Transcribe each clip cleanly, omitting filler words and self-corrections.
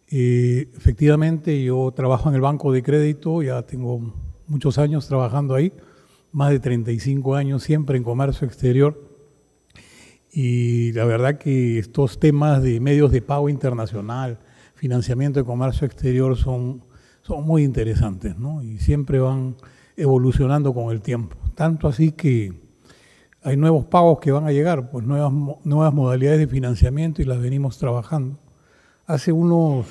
Efectivamente, yo trabajo en el Banco de Crédito, ya tengo muchos años trabajando ahí, más de 35 años siempre en comercio exterior. Y la verdad que estos temas de medios de pago internacional, financiamiento de comercio exterior son muy interesantes, ¿no? Y siempre van evolucionando con el tiempo. Tanto así que hay nuevos pagos que van a llegar, pues nuevas modalidades de financiamiento y las venimos trabajando. Hace unos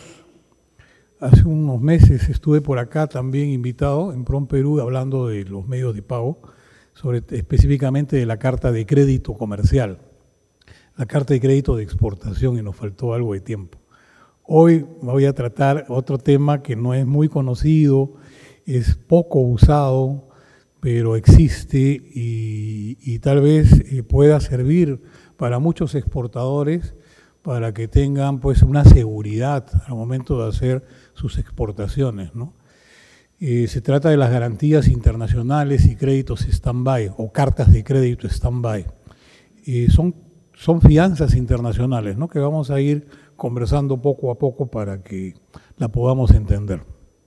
meses estuve por acá también invitado en PROM Perú hablando de los medios de pago, específicamente de la carta de crédito comercial, la carta de crédito de exportación, y nos faltó algo de tiempo. Hoy voy a tratar otro tema que no es muy conocido, es poco usado, pero existe y tal vez pueda servir para muchos exportadores para que tengan pues una seguridad al momento de hacer sus exportaciones, ¿no? Se trata de las garantías internacionales y créditos stand-by o cartas de crédito stand-by. Son fianzas internacionales, ¿no?, que vamos a ir conversando poco a poco para que la podamos entender.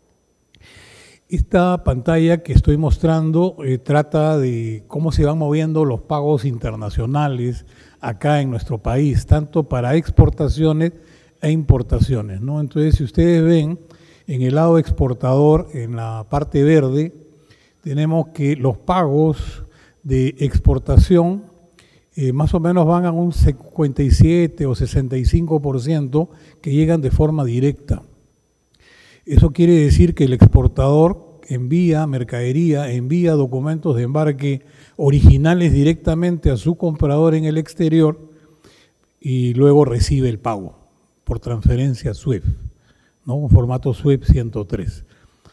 Esta pantalla que estoy mostrando trata de cómo se van moviendo los pagos internacionales acá en nuestro país, tanto para exportaciones e importaciones, ¿no? Entonces, si ustedes ven, en el lado exportador, en la parte verde, tenemos que los pagos de exportación más o menos van a un 57 o 65% que llegan de forma directa. Eso quiere decir que el exportador envía mercadería, envía documentos de embarque originales directamente a su comprador en el exterior y luego recibe el pago por transferencia SWIFT, ¿no?, un formato SWIFT 103.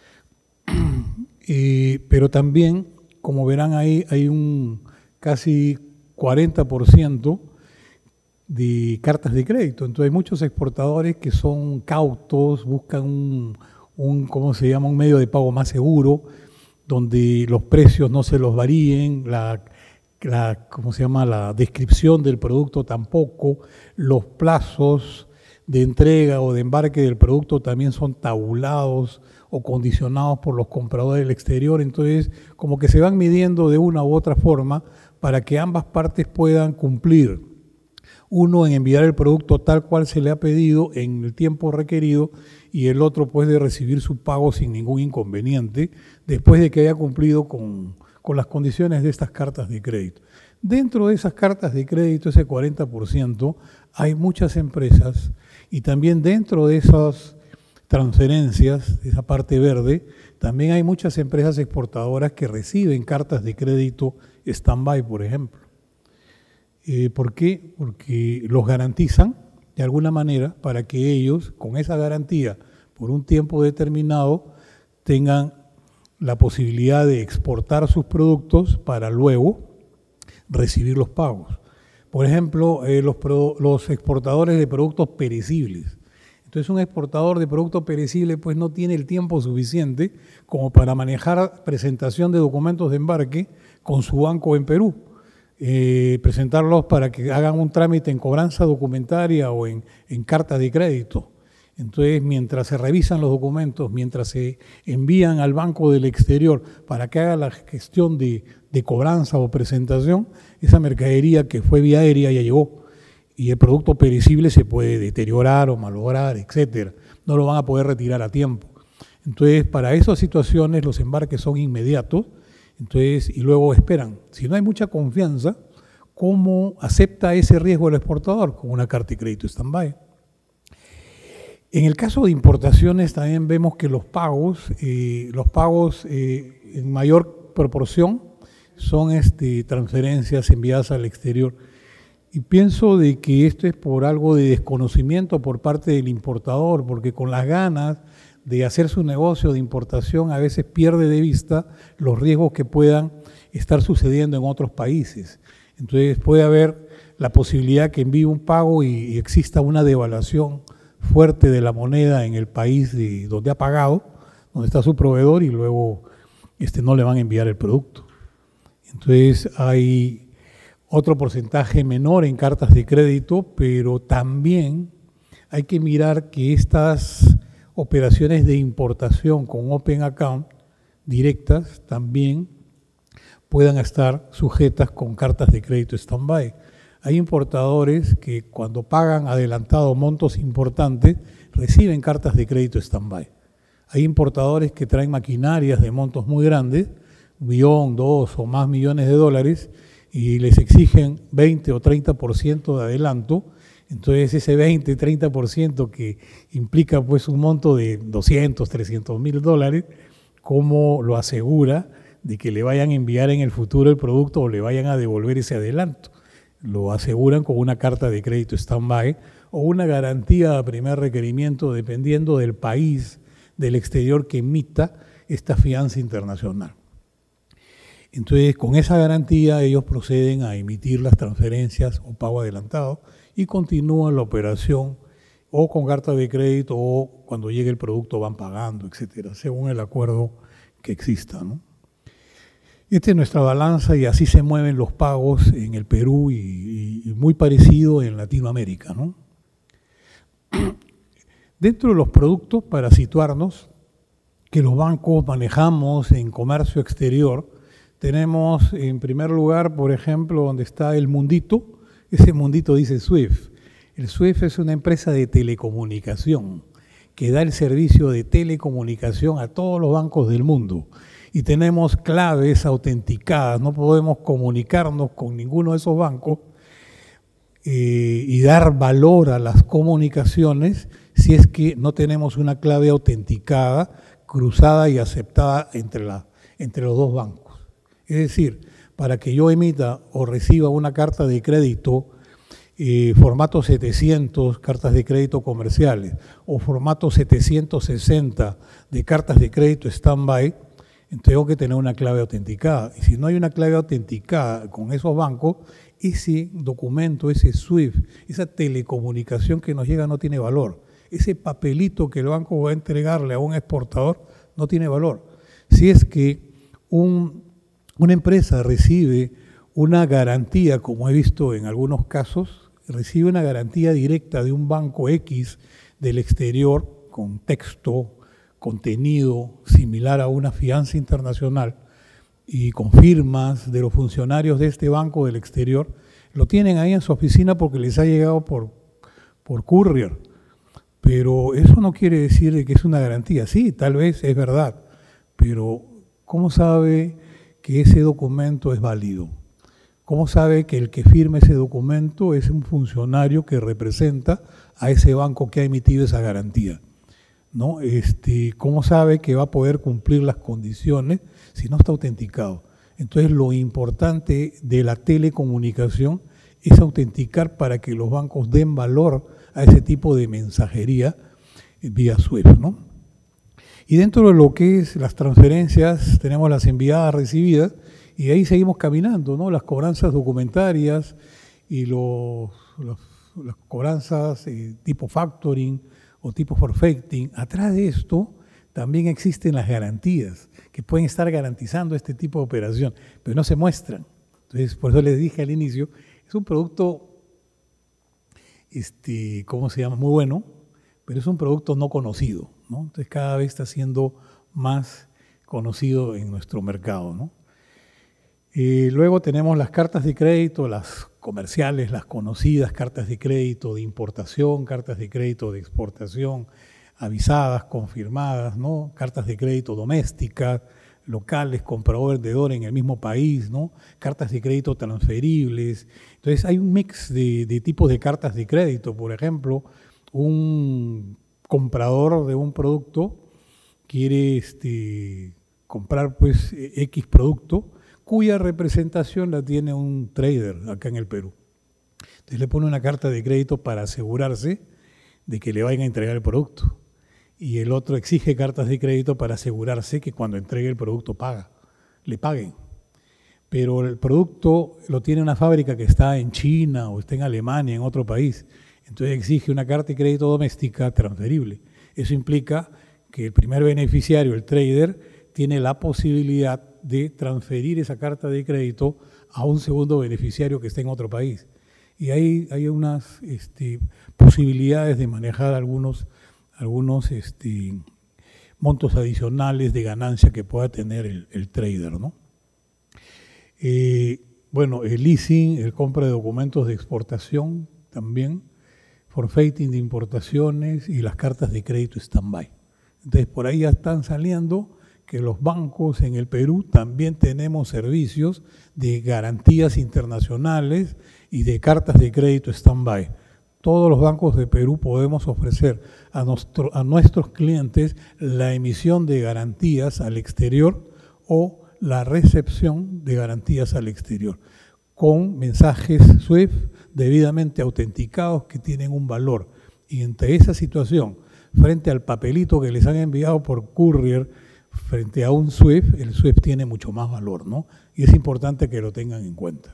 Pero también, como verán ahí, hay un casi 40% de cartas de crédito. Entonces hay muchos exportadores que son cautos, buscan ¿cómo se llama?, un medio de pago más seguro, donde los precios no se los varíen, ¿cómo se llama?, la descripción del producto tampoco, los plazos de entrega o de embarque del producto también son tabulados o condicionados por los compradores del exterior. Entonces, como que se van midiendo de una u otra forma para que ambas partes puedan cumplir. Uno en enviar el producto tal cual se le ha pedido en el tiempo requerido y el otro pues de recibir su pago sin ningún inconveniente después de que haya cumplido con las condiciones de estas cartas de crédito. Dentro de esas cartas de crédito, ese 40%, hay muchas empresas y también dentro de esas transferencias, esa parte verde, también hay muchas empresas exportadoras que reciben cartas de crédito stand-by, por ejemplo. ¿Por qué? Porque los garantizan de alguna manera para que ellos, con esa garantía por un tiempo determinado, tengan la posibilidad de exportar sus productos para luego recibir los pagos. Por ejemplo, los exportadores de productos perecibles. Entonces, un exportador de productos perecibles pues no tiene el tiempo suficiente como para manejar presentación de documentos de embarque con su banco en Perú. Presentarlos para que hagan un trámite en cobranza documentaria o en carta de crédito. Entonces, mientras se revisan los documentos, mientras se envían al banco del exterior para que haga la gestión de cobranza o presentación, esa mercadería que fue vía aérea ya llegó y el producto perecible se puede deteriorar o malograr, etcétera. No lo van a poder retirar a tiempo. Entonces, para esas situaciones los embarques son inmediatos. Entonces, y luego esperan. Si no hay mucha confianza, ¿cómo acepta ese riesgo el exportador? Con una carta de crédito stand-by. En el caso de importaciones también vemos que los pagos en mayor proporción son transferencias enviadas al exterior. Y pienso de que esto es por algo de desconocimiento por parte del importador, porque con las ganas de hacer su negocio de importación a veces pierde de vista los riesgos que puedan estar sucediendo en otros países. Entonces puede haber la posibilidad que envíe un pago y exista una devaluación fuerte de la moneda en el país donde ha pagado, donde está su proveedor, y luego no le van a enviar el producto. Entonces hay otro porcentaje menor en cartas de crédito, pero también hay que mirar que estas operaciones de importación con Open Account directas también puedan estar sujetas con cartas de crédito stand-by. Hay importadores que cuando pagan adelantado montos importantes reciben cartas de crédito stand-by. Hay importadores que traen maquinarias de montos muy grandes, 1 millón, 2 o más millones de dólares, y les exigen 20 o 30% de adelanto. Entonces ese 20, 30% que implica pues un monto de 200, 300 mil dólares, ¿cómo lo asegura de que le vayan a enviar en el futuro el producto o le vayan a devolver ese adelanto? Lo aseguran con una carta de crédito stand-by o una garantía a primer requerimiento, dependiendo del país del exterior que emita esta fianza internacional. Entonces, con esa garantía ellos proceden a emitir las transferencias o pago adelantado y continúan la operación o con carta de crédito o cuando llegue el producto van pagando, etcétera, según el acuerdo que exista, ¿no? Esta es nuestra balanza y así se mueven los pagos en el Perú y muy parecido en Latinoamérica, ¿no? Dentro de los productos, para situarnos, que los bancos manejamos en comercio exterior, tenemos en primer lugar, por ejemplo, donde está el mundito, ese mundito dice SWIFT. El SWIFT es una empresa de telecomunicación que da el servicio de telecomunicación a todos los bancos del mundo. Y tenemos claves autenticadas, no podemos comunicarnos con ninguno de esos bancos y dar valor a las comunicaciones si es que no tenemos una clave autenticada, cruzada y aceptada entre los dos bancos. Es decir, para que yo emita o reciba una carta de crédito formato 700, cartas de crédito comerciales, o formato 760 de cartas de crédito stand-by, tengo que tener una clave autenticada. Y si no hay una clave autenticada con esos bancos, ese documento, ese SWIFT, esa telecomunicación que nos llega no tiene valor. Ese papelito que el banco va a entregarle a un exportador no tiene valor. Si es que una empresa recibe una garantía, como he visto en algunos casos, recibe una garantía directa de un banco X del exterior con texto, contenido similar a una fianza internacional y con firmas de los funcionarios de este banco del exterior, lo tienen ahí en su oficina porque les ha llegado por courier. Pero eso no quiere decir que es una garantía. Sí, tal vez es verdad, pero ¿cómo sabe que ese documento es válido? ¿Cómo sabe que el que firma ese documento es un funcionario que representa a ese banco que ha emitido esa garantía? ¿No? ¿Cómo sabe que va a poder cumplir las condiciones si no está autenticado? Entonces, lo importante de la telecomunicación es autenticar para que los bancos den valor a ese tipo de mensajería vía SWIFT, ¿no? Y dentro de lo que es las transferencias, tenemos las enviadas, recibidas, y ahí seguimos caminando, ¿no? Las cobranzas documentarias y las cobranzas tipo factoring o tipo forfaiting. Atrás de esto también existen las garantías que pueden estar garantizando este tipo de operación, pero no se muestran. Entonces, por eso les dije al inicio, es un producto, ¿cómo se llama? Muy bueno, pero es un producto no conocido, ¿no? Entonces, cada vez está siendo más conocido en nuestro mercado, ¿no? Luego tenemos las cartas de crédito, las comerciales, las conocidas cartas de crédito de importación, cartas de crédito de exportación, avisadas, confirmadas, ¿no? Cartas de crédito domésticas, locales, comprador-vendedor en el mismo país, ¿no? Cartas de crédito transferibles. Entonces hay un mix de tipos de cartas de crédito. Por ejemplo, un comprador de un producto quiere comprar pues X producto, cuya representación la tiene un trader acá en el Perú. Entonces le pone una carta de crédito para asegurarse de que le vayan a entregar el producto. Y el otro exige cartas de crédito para asegurarse que cuando entregue el producto le paguen. Pero el producto lo tiene una fábrica que está en China o está en Alemania, en otro país. Entonces exige una carta de crédito doméstica transferible. Eso implica que el primer beneficiario, el trader, tiene la posibilidad de transferir esa carta de crédito a un segundo beneficiario que esté en otro país. Y hay unas posibilidades de manejar algunos montos adicionales de ganancia que pueda tener el trader, ¿no? Bueno, el leasing, el compra de documentos de exportación también, forfaiting de importaciones y las cartas de crédito stand-by. Entonces, por ahí ya están saliendo que los bancos en el Perú también tenemos servicios de garantías internacionales y de cartas de crédito stand-by. Todos los bancos de Perú podemos ofrecer a nuestros clientes la emisión de garantías al exterior o la recepción de garantías al exterior, con mensajes SWIFT debidamente autenticados que tienen un valor. Y entre esa situación, frente al papelito que les han enviado por courier, frente a un SWIFT, el SWIFT tiene mucho más valor, ¿no? Y es importante que lo tengan en cuenta.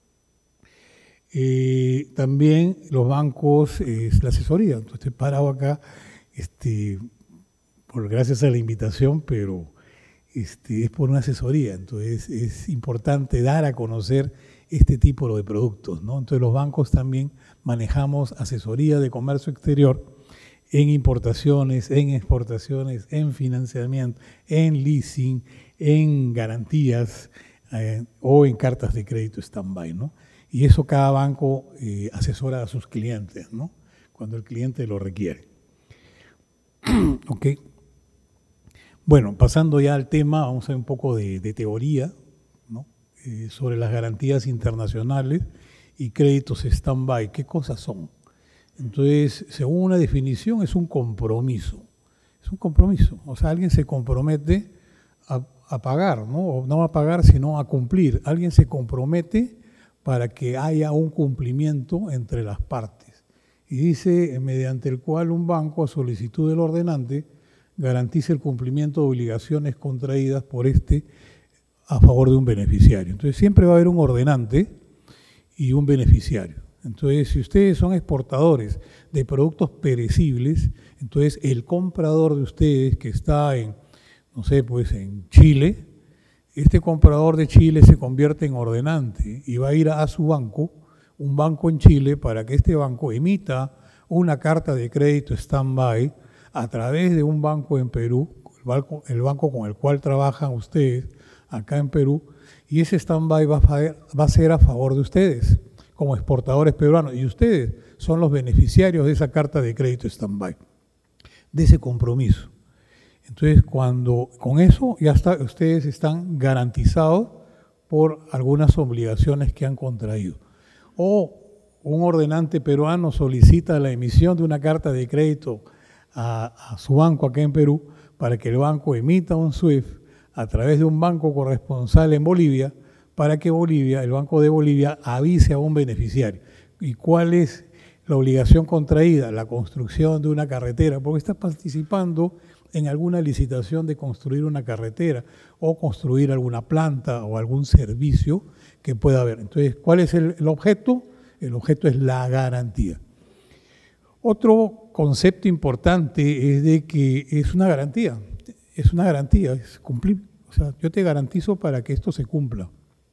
También los bancos, la asesoría. Entonces, estoy parado acá, gracias a la invitación, pero es por una asesoría. Entonces, es importante dar a conocer este tipo de productos, ¿no? Entonces, los bancos también manejamos asesoría de comercio exterior en importaciones, en exportaciones, en financiamiento, en leasing, en garantías o en cartas de crédito stand-by, ¿no? Y eso cada banco asesora a sus clientes, ¿no? Cuando el cliente lo requiere. Ok. Bueno, pasando ya al tema, vamos a ver un poco de teoría, ¿no? Sobre las garantías internacionales y créditos stand-by. ¿Qué cosas son? Entonces, según una definición, es un compromiso. Es un compromiso. O sea, alguien se compromete a pagar, ¿no? O no a pagar, sino a cumplir. Alguien se compromete para que haya un cumplimiento entre las partes. Y dice, mediante el cual un banco, a solicitud del ordenante, garantice el cumplimiento de obligaciones contraídas por a favor de un beneficiario. Entonces, siempre va a haber un ordenante y un beneficiario. Entonces, si ustedes son exportadores de productos perecibles, entonces el comprador de ustedes que está en Chile, este comprador de Chile se convierte en ordenante y va a ir a su banco, un banco en Chile, para que este banco emita una carta de crédito stand-by a través de un banco en Perú, el banco con el cual trabajan ustedes acá en Perú, y ese stand-by va a ser a favor de ustedes como exportadores peruanos, y ustedes son los beneficiarios de esa carta de crédito stand-by, de ese compromiso. Entonces, con eso ya ustedes están garantizados por algunas obligaciones que han contraído. O un ordenante peruano solicita la emisión de una carta de crédito a su banco acá en Perú para que el banco emita un SWIFT a través de un banco corresponsal en Bolivia, para que el Banco de Bolivia avise a un beneficiario. ¿Y cuál es la obligación contraída? La construcción de una carretera, porque está participando en alguna licitación de construir una carretera o construir alguna planta o algún servicio que pueda haber. Entonces, ¿cuál es el objeto? El objeto es la garantía. Otro concepto importante es de que es una garantía, es cumplir. O sea, yo te garantizo para que esto se cumpla.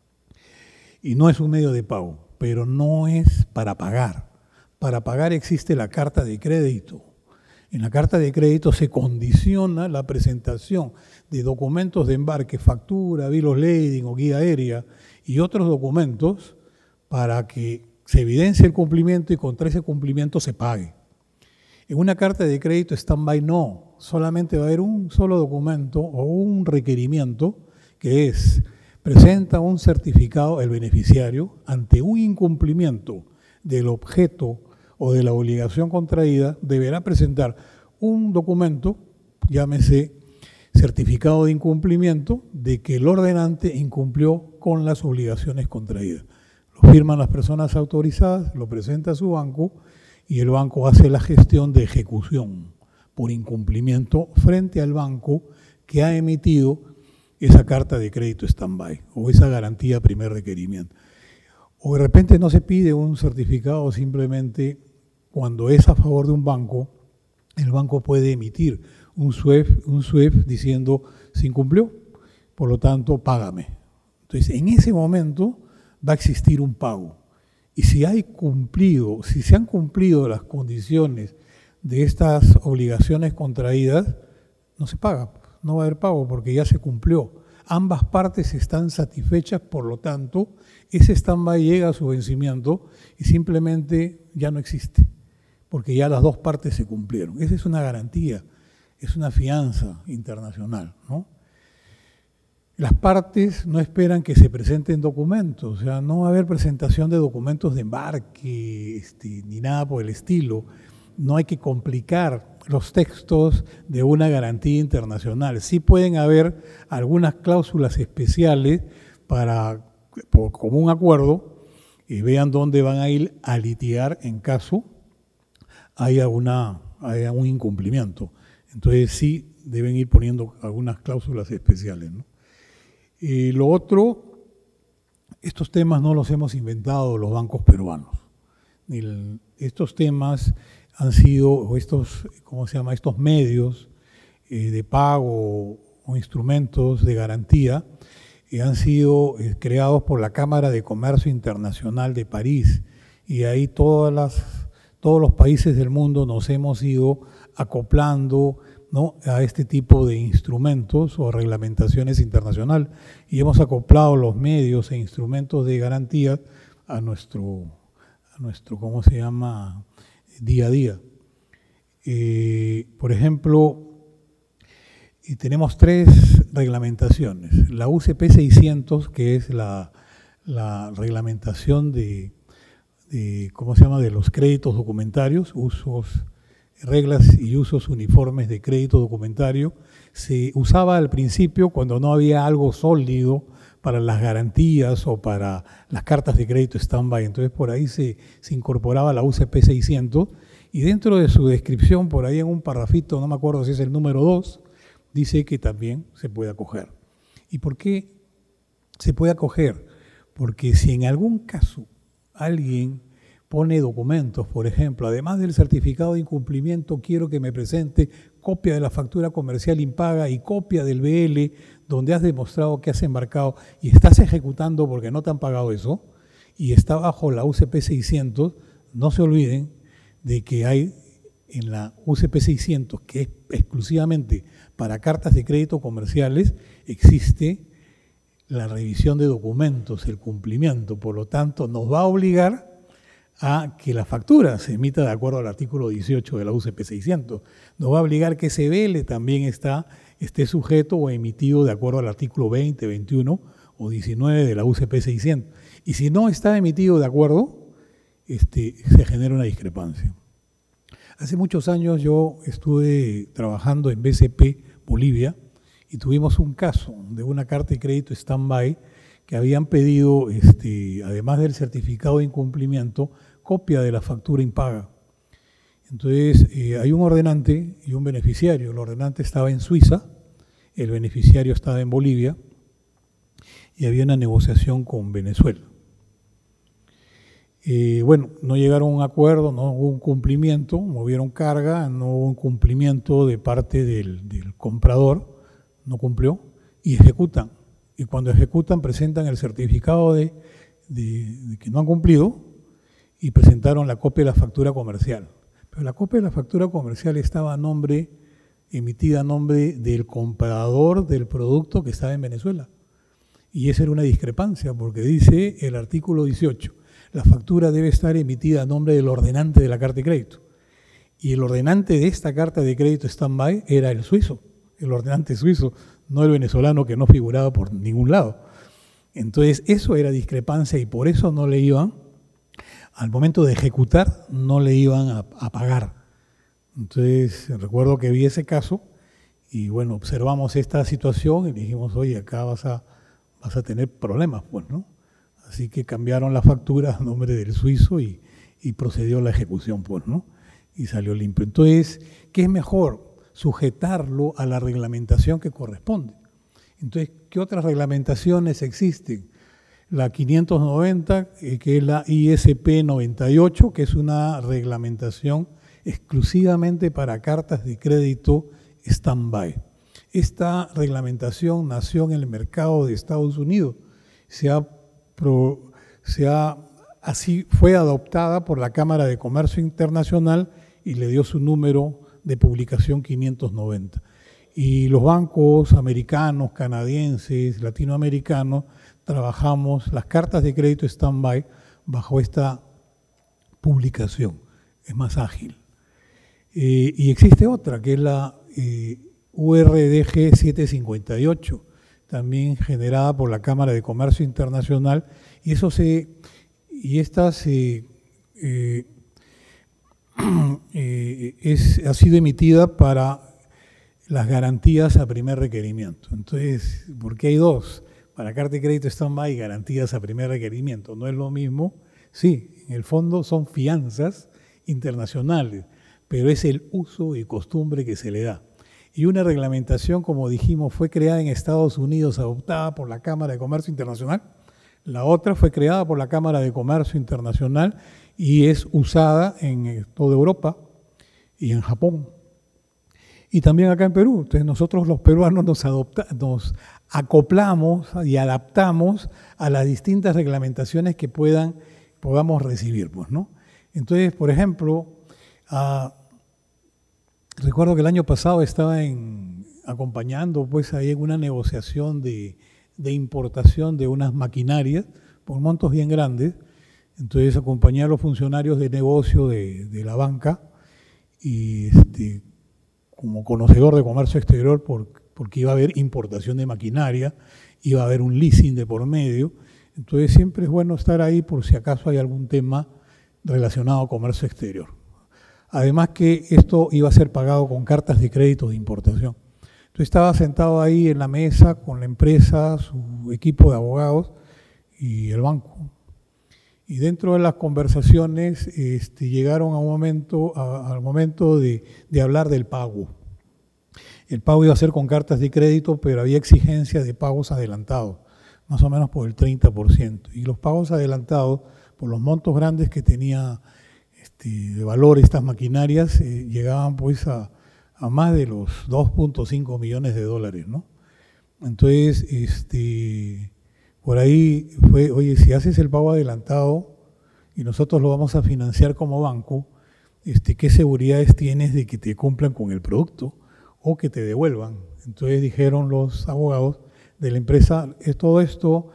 Y no es un medio de pago, pero no es para pagar. Para pagar existe la carta de crédito. En la carta de crédito se condiciona la presentación de documentos de embarque, factura, bill of lading o guía aérea y otros documentos para que se evidencie el cumplimiento y contra ese cumplimiento se pague. En una carta de crédito stand-by no, solamente va a haber un solo documento o un requerimiento que es: presenta un certificado el beneficiario ante un incumplimiento del objeto o de la obligación contraída, deberá presentar un documento, llámese certificado de incumplimiento, de que el ordenante incumplió con las obligaciones contraídas. Lo firman las personas autorizadas, lo presenta a su banco y el banco hace la gestión de ejecución por incumplimiento frente al banco que ha emitido esa carta de crédito stand-by o esa garantía primer requerimiento. O de repente no se pide un certificado, simplemente cuando es a favor de un banco, el banco puede emitir un SWIFT diciendo se incumplió, por lo tanto págame. Entonces en ese momento va a existir un pago Y si se han cumplido las condiciones de estas obligaciones contraídas, no se paga, no va a haber pago porque ya se cumplió. Ambas partes están satisfechas, por lo tanto, ese stand-by llega a su vencimiento y simplemente ya no existe, porque ya las dos partes se cumplieron. Esa es una garantía, es una fianza internacional, ¿no? Las partes no esperan que se presenten documentos, o sea, no va a haber presentación de documentos de embarque, ni nada por el estilo. No hay que complicar los textos de una garantía internacional. Sí pueden haber algunas cláusulas especiales por común acuerdo y vean dónde van a ir a litigar en caso haya un incumplimiento. Entonces sí deben ir poniendo algunas cláusulas especiales, ¿no? Lo otro, estos temas no los hemos inventado los bancos peruanos. Estos temas han sido, estos medios de pago o instrumentos de garantía han sido creados por la Cámara de Comercio Internacional de París, y ahí todos los países del mundo nos hemos ido acoplando, ¿no?, a este tipo de instrumentos o reglamentaciones internacionales, y hemos acoplado los medios e instrumentos de garantía a nuestro día a día. Por ejemplo, tenemos 3 reglamentaciones. La UCP 600, que es la reglamentación de los créditos documentarios, reglas y usos uniformes de crédito documentario. Se usaba al principio cuando no había algo sólido para las garantías o para las cartas de crédito stand-by. Entonces por ahí se incorporaba la UCP 600, y dentro de su descripción, por ahí en un parrafito, no me acuerdo si es el número 2, dice que también se puede acoger. ¿Y por qué se puede acoger? Porque si en algún caso alguien pone documentos, por ejemplo, además del certificado de incumplimiento, quiero que me presente copia de la factura comercial impaga y copia del BL donde has demostrado que has embarcado y estás ejecutando porque no te han pagado eso, y está bajo la UCP 600, no se olviden de que hay en la UCP 600, que es exclusivamente para cartas de crédito comerciales, existe la revisión de documentos, el cumplimiento. Por lo tanto, nos va a obligar a que la factura se emita de acuerdo al artículo 18 de la UCP 600. Nos va a obligar que ese BL también esté sujeto o emitido de acuerdo al artículo 20, 21 o 19 de la UCP 600. Y si no está emitido de acuerdo, se genera una discrepancia. Hace muchos años yo estuve trabajando en BCP Bolivia y tuvimos un caso de una carta de crédito stand-by que habían pedido, además del certificado de incumplimiento, copia de la factura impaga. Entonces, hay un ordenante y un beneficiario. El ordenante estaba en Suiza, el beneficiario estaba en Bolivia, y había una negociación con Venezuela. No llegaron a un acuerdo, no hubo un cumplimiento, movieron carga, no hubo un cumplimiento de parte del comprador, no cumplió, y ejecutan. Y cuando ejecutan, presentan el certificado de que no han cumplido y presentaron la copia de la factura comercial. Pero la copia de la factura comercial estaba emitida a nombre del comprador del producto que estaba en Venezuela. Y esa era una discrepancia, porque dice el artículo 18, la factura debe estar emitida a nombre del ordenante de la carta de crédito. Y el ordenante de esta carta de crédito stand-by era el suizo, el ordenante suizo, no el venezolano, que no figuraba por ningún lado. Entonces, eso era discrepancia y por eso no le iban, al momento de ejecutar, no le iban a pagar. Entonces, recuerdo que vi ese caso y bueno, observamos esta situación y dijimos, oye, acá vas a tener problemas, pues, ¿no? Así que cambiaron la factura a nombre del suizo y procedió la ejecución, pues, ¿no? Y salió limpio. Entonces, ¿qué es mejor? Sujetarlo a la reglamentación que corresponde. Entonces, ¿qué otras reglamentaciones existen? La 590, que es la ISP 98, que es una reglamentación exclusivamente para cartas de crédito stand-by. Esta reglamentación nació en el mercado de Estados Unidos. Se ha así fue adoptada por la Cámara de Comercio Internacional y le dio su número de publicación 590. Y los bancos americanos, canadienses, latinoamericanos, trabajamos las cartas de crédito stand-by bajo esta publicación. Es más ágil. Y existe otra, que es la URDG 758, también generada por la Cámara de Comercio Internacional, y esta ha sido emitida para las garantías a primer requerimiento. Entonces, ¿por qué hay dos? Para carta de crédito stand-by y garantías a primer requerimiento. ¿No es lo mismo? Sí, en el fondo son fianzas internacionales, pero es el uso y costumbre que se le da. Y una reglamentación, como dijimos, fue creada en Estados Unidos, adoptada por la Cámara de Comercio Internacional. La otra fue creada por la Cámara de Comercio Internacional y es usada en toda Europa y en Japón. Y también acá en Perú. Entonces nosotros los peruanos nos acoplamos y adaptamos a las distintas reglamentaciones que podamos recibir, pues, ¿no? Entonces, por ejemplo, recuerdo que el año pasado estaba acompañando pues ahí en una negociación de importación de unas maquinarias por montos bien grandes. Entonces acompañé a los funcionarios de negocio de la banca y como conocedor de comercio exterior porque iba a haber importación de maquinaria, iba a haber un leasing de por medio. Entonces siempre es bueno estar ahí por si acaso hay algún tema relacionado a comercio exterior. Además que esto iba a ser pagado con cartas de crédito de importación. Entonces estaba sentado ahí en la mesa con la empresa, su equipo de abogados y el banco. Y dentro de las conversaciones llegaron al momento de hablar del pago. El pago iba a ser con cartas de crédito, pero había exigencias de pagos adelantados, más o menos por el 30%. Y los pagos adelantados, por los montos grandes que tenía de valor estas maquinarias, llegaban pues a más de los 2.5 millones de dólares, ¿no? Entonces, por ahí fue, oye, si haces el pago adelantado y nosotros lo vamos a financiar como banco, ¿qué seguridades tienes de que te cumplan con el producto o que te devuelvan? Entonces dijeron los abogados de la empresa, todo esto,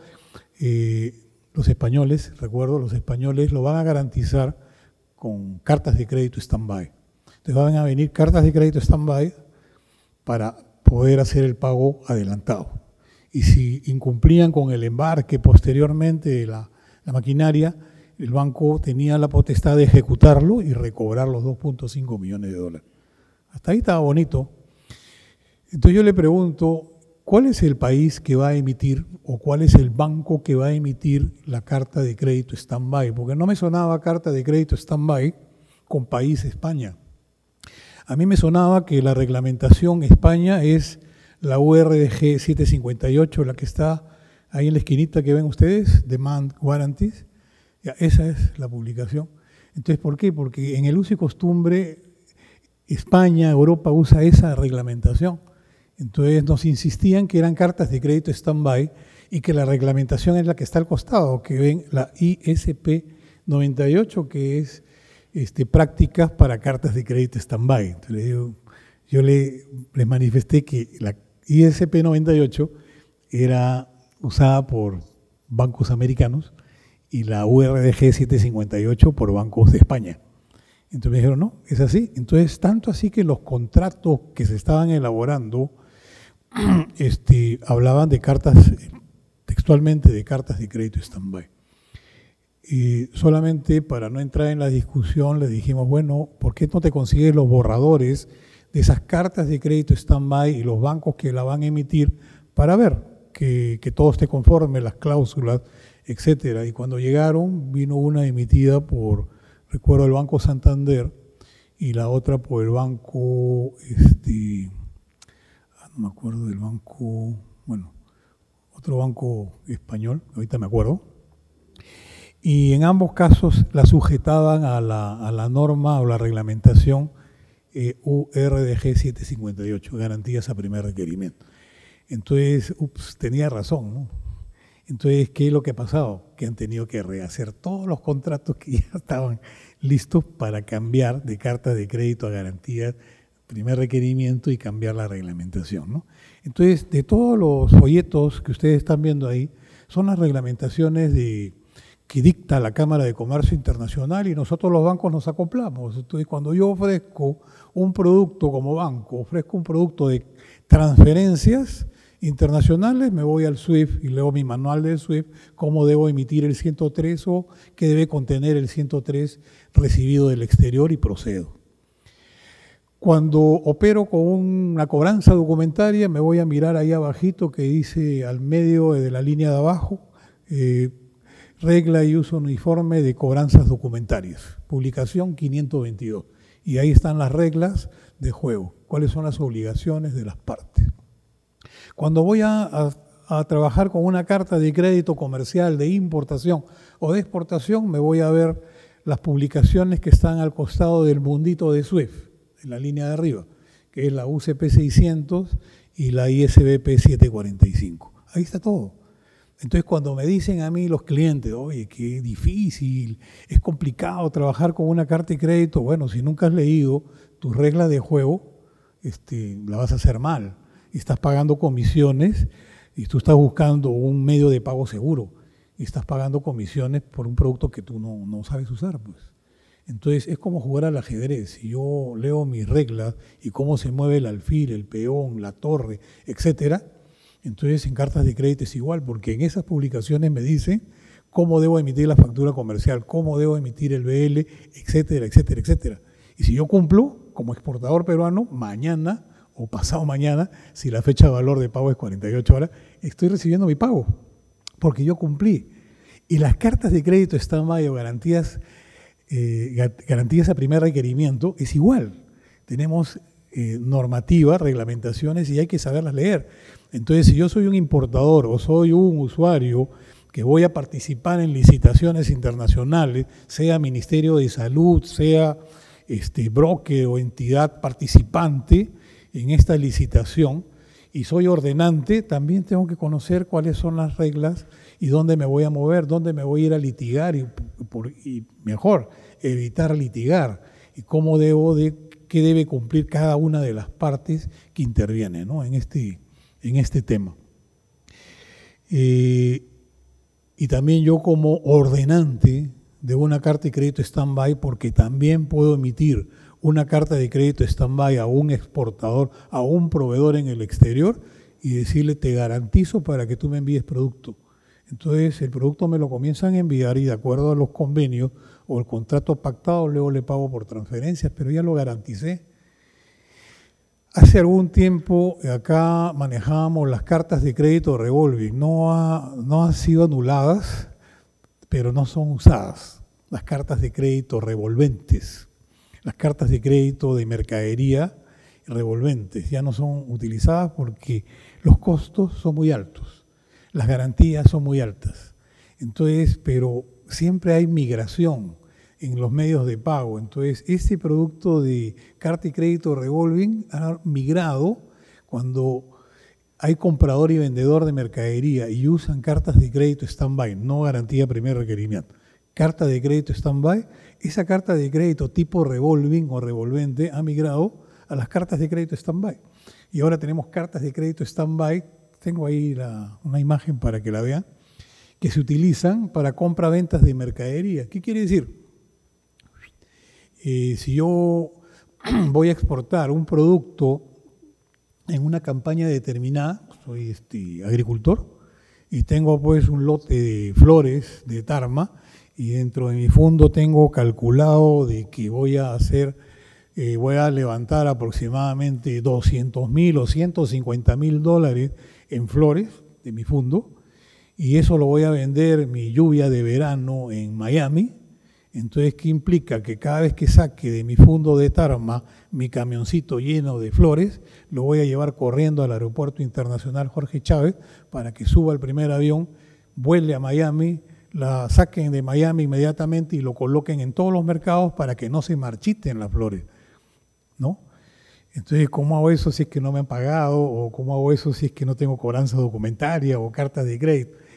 los españoles, recuerdo, los españoles lo van a garantizar con cartas de crédito stand-by. Entonces van a venir cartas de crédito stand-by para poder hacer el pago adelantado. Y si incumplían con el embarque posteriormente de la maquinaria, el banco tenía la potestad de ejecutarlo y recobrar los 2.5 millones de dólares. Hasta ahí estaba bonito. Entonces yo le pregunto, ¿cuál es el país que va a emitir o cuál es el banco que va a emitir la carta de crédito stand-by? Porque no me sonaba carta de crédito stand-by con país España. A mí me sonaba que la reglamentación España es la URDG 758, la que está ahí en la esquinita que ven ustedes, Demand Guarantees. Ya, esa es la publicación. Entonces, ¿por qué? Porque en el uso y costumbre España, Europa usa esa reglamentación. Entonces nos insistían que eran cartas de crédito stand-by y que la reglamentación es la que está al costado, que ven la ISP 98, que es prácticas para cartas de crédito stand-by. Entonces yo les manifesté que la ISP 98 era usada por bancos americanos y la URDG 758 por bancos de España. Entonces me dijeron, no, es así. Entonces, tanto así que los contratos que se estaban elaborando hablaban de cartas, textualmente de cartas de crédito stand-by. Y solamente para no entrar en la discusión le dijimos, bueno, ¿por qué no te consigues los borradores de esas cartas de crédito stand-by y los bancos que la van a emitir para ver que todo esté conforme, las cláusulas, etcétera? Y cuando llegaron, vino una emitida por, recuerdo, el Banco Santander y la otra por el banco, no me acuerdo del banco, bueno, otro banco español, ahorita me acuerdo. Y en ambos casos la sujetaban a la norma o la reglamentación URDG 758, garantías a primer requerimiento. Entonces, tenía razón, ¿no? Entonces, ¿qué es lo que ha pasado? Que han tenido que rehacer todos los contratos que ya estaban listos para cambiar de carta de crédito a garantía, primer requerimiento, y cambiar la reglamentación, ¿no? Entonces, de todos los folletos que ustedes están viendo ahí, son las reglamentaciones que dicta la Cámara de Comercio Internacional, y nosotros los bancos nos acoplamos. Entonces, cuando yo ofrezco un producto como banco, ofrezco un producto de transferencias internacionales, me voy al SWIFT y leo mi manual del SWIFT, cómo debo emitir el 103 o qué debe contener el 103 recibido del exterior, y procedo. Cuando opero con una cobranza documentaria, me voy a mirar ahí abajito que dice al medio de la línea de abajo, regla y uso uniforme de cobranzas documentarias, publicación 522. Y ahí están las reglas de juego, cuáles son las obligaciones de las partes. Cuando voy a trabajar con una carta de crédito comercial de importación o de exportación, me voy a ver las publicaciones que están al costado del mundito de SWIFT, en la línea de arriba, que es la UCP 600 y la ISBP 745. Ahí está todo. Entonces, cuando me dicen a mí los clientes, oye, qué difícil, es complicado trabajar con una carta de crédito, bueno, si nunca has leído tus reglas de juego, la vas a hacer mal. Y estás pagando comisiones y tú estás buscando un medio de pago seguro y estás pagando comisiones por un producto que tú no sabes usar, pues. Entonces, es como jugar al ajedrez. Si yo leo mis reglas y cómo se mueve el alfil, el peón, la torre, etcétera, entonces en cartas de crédito es igual, porque en esas publicaciones me dicen cómo debo emitir la factura comercial, cómo debo emitir el BL, etcétera, etcétera, etcétera. Y si yo cumplo, como exportador peruano, mañana o pasado mañana, si la fecha de valor de pago es 48 horas, estoy recibiendo mi pago, porque yo cumplí. Y las cartas de crédito stand-by o garantías a primer requerimiento es igual. Tenemos normativas, reglamentaciones, y hay que saberlas leer. Entonces, si yo soy un importador o soy un usuario que voy a participar en licitaciones internacionales, sea Ministerio de Salud, sea broker o entidad participante en esta licitación, y soy ordenante, también tengo que conocer cuáles son las reglas y dónde me voy a mover, dónde me voy a ir a litigar y mejor, evitar litigar, y qué debe cumplir cada una de las partes que intervienen, ¿no?, en este tema. Y también yo como ordenante de una carta de crédito stand-by, porque también puedo emitir una carta de crédito stand-by a un exportador, a un proveedor en el exterior, y decirle, te garantizo para que tú me envíes producto. Entonces, el producto me lo comienzan a enviar y de acuerdo a los convenios o el contrato pactado, luego le pago por transferencias, pero ya lo garanticé. Hace algún tiempo acá manejábamos las cartas de crédito revolving. No han sido anuladas, pero no son usadas. Las cartas de crédito revolventes. Las cartas de crédito de mercadería revolventes ya no son utilizadas porque los costos son muy altos, las garantías son muy altas. Entonces, pero siempre hay migración en los medios de pago. Entonces, este producto de carta y crédito revolving ha migrado cuando hay comprador y vendedor de mercadería y usan cartas de crédito stand-by, no garantía primer requerimiento. Carta de crédito stand-by, esa carta de crédito tipo revolving o revolvente ha migrado a las cartas de crédito stand-by. Y ahora tenemos cartas de crédito stand-by, tengo ahí una imagen para que la vean, que se utilizan para compra-ventas de mercadería. ¿Qué quiere decir? Si yo voy a exportar un producto en una campaña determinada, soy agricultor, y tengo pues un lote de flores de tarma, y dentro de mi fondo tengo calculado de que voy a levantar aproximadamente 200.000 o 150.000 dólares en flores de mi fondo, y eso lo voy a vender mi lluvia de verano en Miami. Entonces, ¿qué implica? Que cada vez que saque de mi fondo de tarma mi camioncito lleno de flores, lo voy a llevar corriendo al Aeropuerto Internacional Jorge Chávez para que suba el primer avión, vuele a Miami, la saquen de Miami inmediatamente y lo coloquen en todos los mercados para que no se marchiten las flores, ¿no? Entonces, ¿cómo hago eso si es que no me han pagado? ¿O cómo hago eso si es que no tengo cobranza documentaria o cartas de crédito?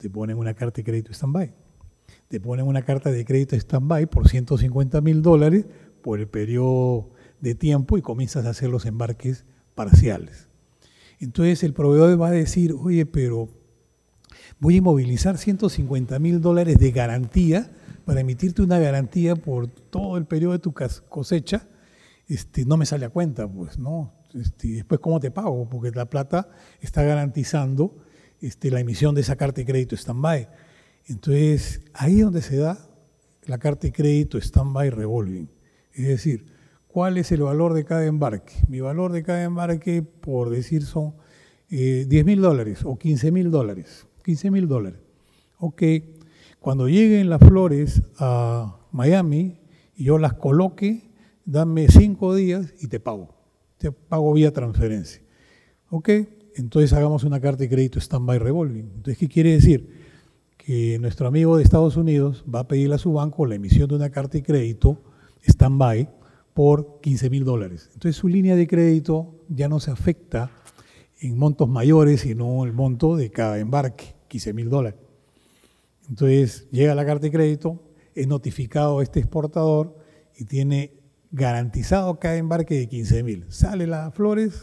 te ponen una carta de crédito stand-by. Te ponen una carta de crédito stand-by por $150.000 por el periodo de tiempo y comienzas a hacer los embarques parciales. Entonces el proveedor va a decir, oye, pero voy a inmovilizar $150.000 de garantía para emitirte una garantía por todo el periodo de tu cosecha, no me sale a cuenta, pues, ¿no? Después, ¿cómo te pago? Porque la plata está garantizando la emisión de esa carta de crédito stand-by. Entonces, ahí es donde se da la carta de crédito stand-by revolving. Es decir, ¿cuál es el valor de cada embarque? Mi valor de cada embarque, por decir, son $10.000 o $15.000. $15.000. Ok, cuando lleguen las flores a Miami y yo las coloque, dame 5 días y te pago. Te pago vía transferencia. Ok, entonces hagamos una carta de crédito stand-by revolving. Entonces, ¿qué quiere decir? Que nuestro amigo de Estados Unidos va a pedirle a su banco la emisión de una carta de crédito stand-by por $15.000. Entonces, su línea de crédito ya no se afecta en montos mayores, sino el monto de cada embarque, $15.000. Entonces, llega la carta de crédito, es notificado a este exportador y tiene garantizado cada embarque de $15.000. Sale las flores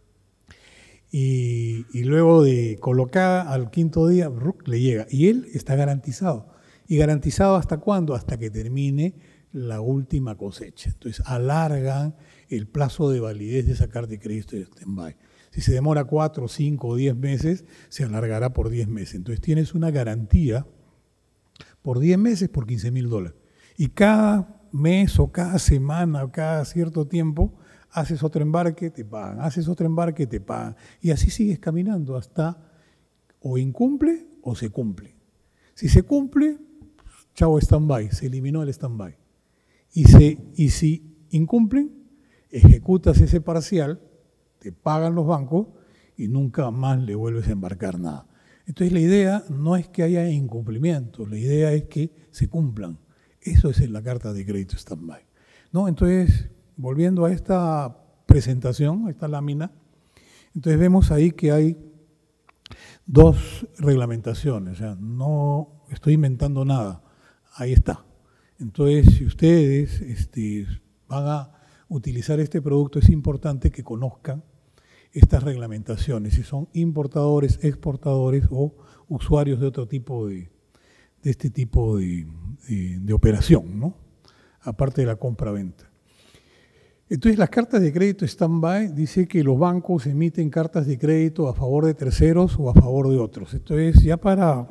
y luego de colocada al 5.º día, le llega. Y él está garantizado. ¿Y garantizado hasta cuándo? Hasta que termine la última cosecha. Entonces, alargan el plazo de validez de esa carta de crédito de stand-by. Si se demora 4, 5 o 10 meses, se alargará por 10 meses. Entonces, tienes una garantía por 10 meses por $15.000. Y cada mes o cada semana o cada cierto tiempo haces otro embarque, te pagan, haces otro embarque, te pagan. Y así sigues caminando hasta o incumple o se cumple. Si se cumple, chao stand-by, se eliminó el stand-by. Y si incumplen, ejecutas ese parcial, te pagan los bancos y nunca más le vuelves a embarcar nada. Entonces la idea no es que haya incumplimientos, la idea es que se cumplan. Eso es en la carta de crédito stand-by, ¿no? Entonces, volviendo a esta presentación, a esta lámina, entonces vemos ahí que hay 2 reglamentaciones, o sea, no estoy inventando nada, ahí está. Entonces, si ustedes van a utilizar este producto, es importante que conozcan estas reglamentaciones, si son importadores, exportadores o usuarios de otro tipo de este tipo de operación, ¿no? Aparte de la compra-venta. Entonces, las cartas de crédito stand-by dice que los bancos emiten cartas de crédito a favor de terceros o a favor de otros. Entonces, ya para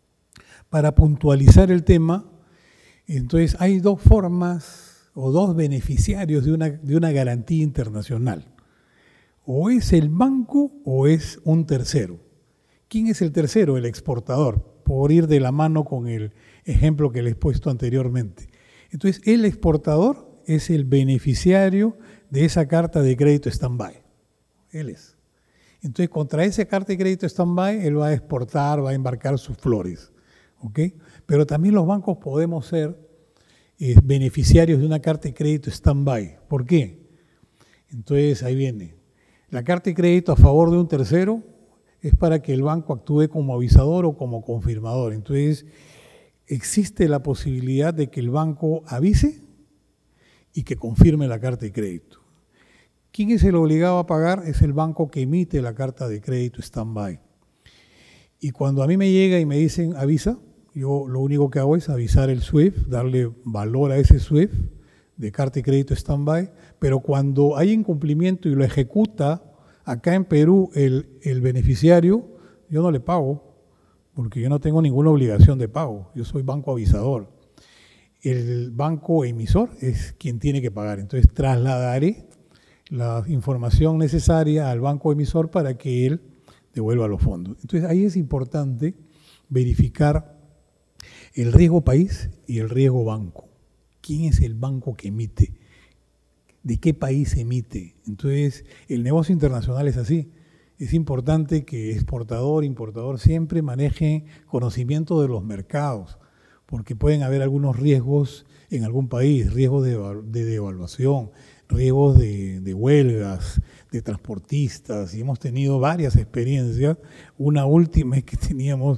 puntualizar el tema, entonces hay 2 formas o 2 beneficiarios de una garantía internacional. O es el banco o es un tercero. ¿Quién es el tercero? El exportador, por ir de la mano con el ejemplo que les he puesto anteriormente. Entonces, el exportador es el beneficiario de esa carta de crédito stand-by. Él es. Entonces, contra esa carta de crédito stand-by, él va a exportar, va a embarcar sus flores. ¿Ok? Pero también los bancos podemos ser beneficiarios de una carta de crédito stand-by. ¿Por qué? Entonces, ahí viene. La carta de crédito a favor de un tercero es para que el banco actúe como avisador o como confirmador. Entonces, existe la posibilidad de que el banco avise y que confirme la carta de crédito. ¿Quién es el obligado a pagar? Es el banco que emite la carta de crédito stand-by. Y cuando a mí me llega y me dicen avisa, yo lo único que hago es avisar el SWIFT, darle valor a ese SWIFT de carta de crédito stand-by, pero cuando hay incumplimiento y lo ejecuta acá en Perú el beneficiario, yo no le pago, porque yo no tengo ninguna obligación de pago, yo soy banco avisador. El banco emisor es quien tiene que pagar, entonces trasladaré la información necesaria al banco emisor para que él devuelva los fondos. Entonces ahí es importante verificar el riesgo país y el riesgo banco. ¿Quién es el banco que emite? ¿De qué país emite? Entonces, el negocio internacional es así. Es importante que exportador, importador siempre maneje conocimiento de los mercados, porque pueden haber algunos riesgos en algún país, riesgos de devaluación, riesgos de huelgas, de transportistas, y hemos tenido varias experiencias. Una última es que teníamos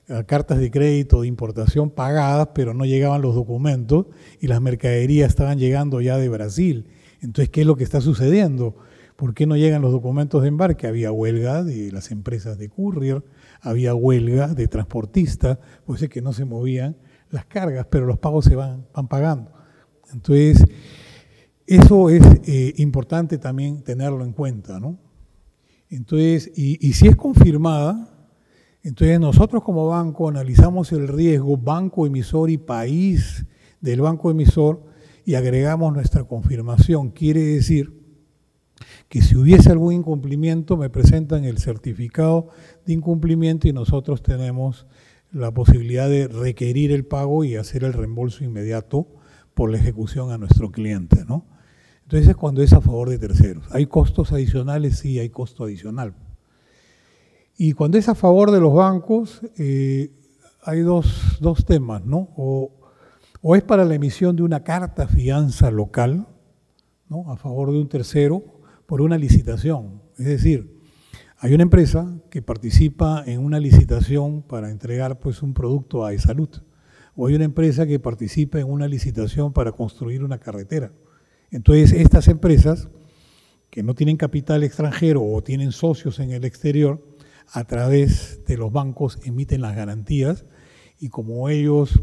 cartas de crédito de importación pagadas, pero no llegaban los documentos y las mercaderías estaban llegando ya de Brasil. Entonces, ¿qué es lo que está sucediendo? ¿Por qué no llegan los documentos de embarque? Había huelga de las empresas de courier, había huelga de transportistas, pues es que no se movían las cargas, pero los pagos se van pagando. Entonces, eso es importante también tenerlo en cuenta, ¿no? Entonces, y si es confirmada, entonces nosotros como banco analizamos el riesgo banco emisor y país del banco emisor y agregamos nuestra confirmación. Quiere decir que si hubiese algún incumplimiento me presentan el certificado de incumplimiento y nosotros tenemos la posibilidad de requerir el pago y hacer el reembolso inmediato por la ejecución a nuestro cliente, ¿no? Entonces es cuando es a favor de terceros. ¿Hay costos adicionales? Sí, hay costo adicional. Y cuando es a favor de los bancos, hay dos temas, ¿no? O es para la emisión de una carta fianza local, ¿no? A favor de un tercero por una licitación. Es decir, hay una empresa que participa en una licitación para entregar pues, un producto a salud, o hay una empresa que participa en una licitación para construir una carretera. Entonces, estas empresas que no tienen capital extranjero o tienen socios en el exterior, a través de los bancos emiten las garantías y como ellos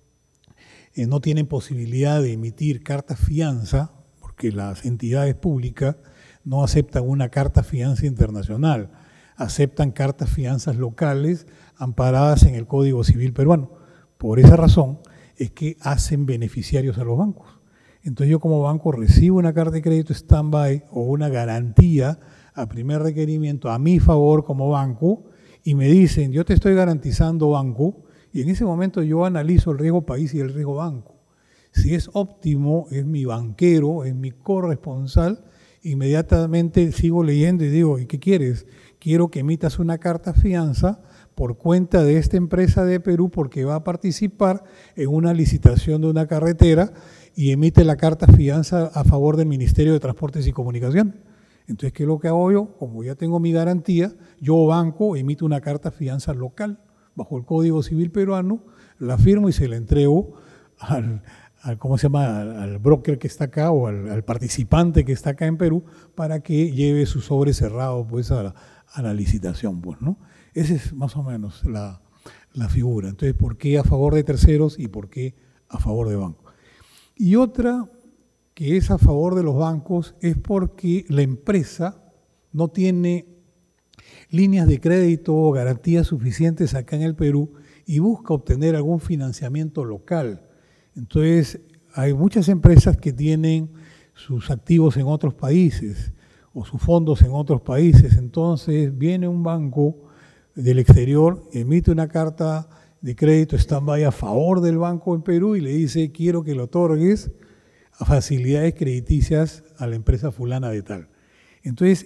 no tienen posibilidad de emitir carta fianza, porque las entidades públicas no aceptan una carta fianza internacional, aceptan cartas fianzas locales amparadas en el Código Civil peruano. Por esa razón es que hacen beneficiarios a los bancos. Entonces yo como banco recibo una carta de crédito stand-by o una garantía a primer requerimiento a mi favor como banco y me dicen, yo te estoy garantizando banco, y en ese momento yo analizo el riesgo país y el riesgo banco. Si es óptimo, es mi banquero, es mi corresponsal, inmediatamente sigo leyendo y digo, ¿y qué quieres? Quiero que emitas una carta fianza por cuenta de esta empresa de Perú porque va a participar en una licitación de una carretera y emite la carta fianza a favor del Ministerio de Transportes y Comunicaciones. Entonces, ¿qué es lo que hago yo? Como ya tengo mi garantía, yo banco, emito una carta fianza local bajo el Código Civil peruano, la firmo y se la entrego ¿cómo se llama? Al broker que está acá o al participante que está acá en Perú para que lleve su sobre cerrado pues, a la licitación. Pues, ¿no? Esa es más o menos la figura. Entonces, ¿por qué a favor de terceros y por qué a favor de bancos? Y otra que es a favor de los bancos es porque la empresa no tiene líneas de crédito o garantías suficientes acá en el Perú y busca obtener algún financiamiento local. Entonces, hay muchas empresas que tienen sus activos en otros países o sus fondos en otros países. Entonces, viene un banco del exterior, emite una carta de crédito stand-by a favor del banco en Perú y le dice, quiero que le otorgues a facilidades crediticias a la empresa fulana de tal. Entonces,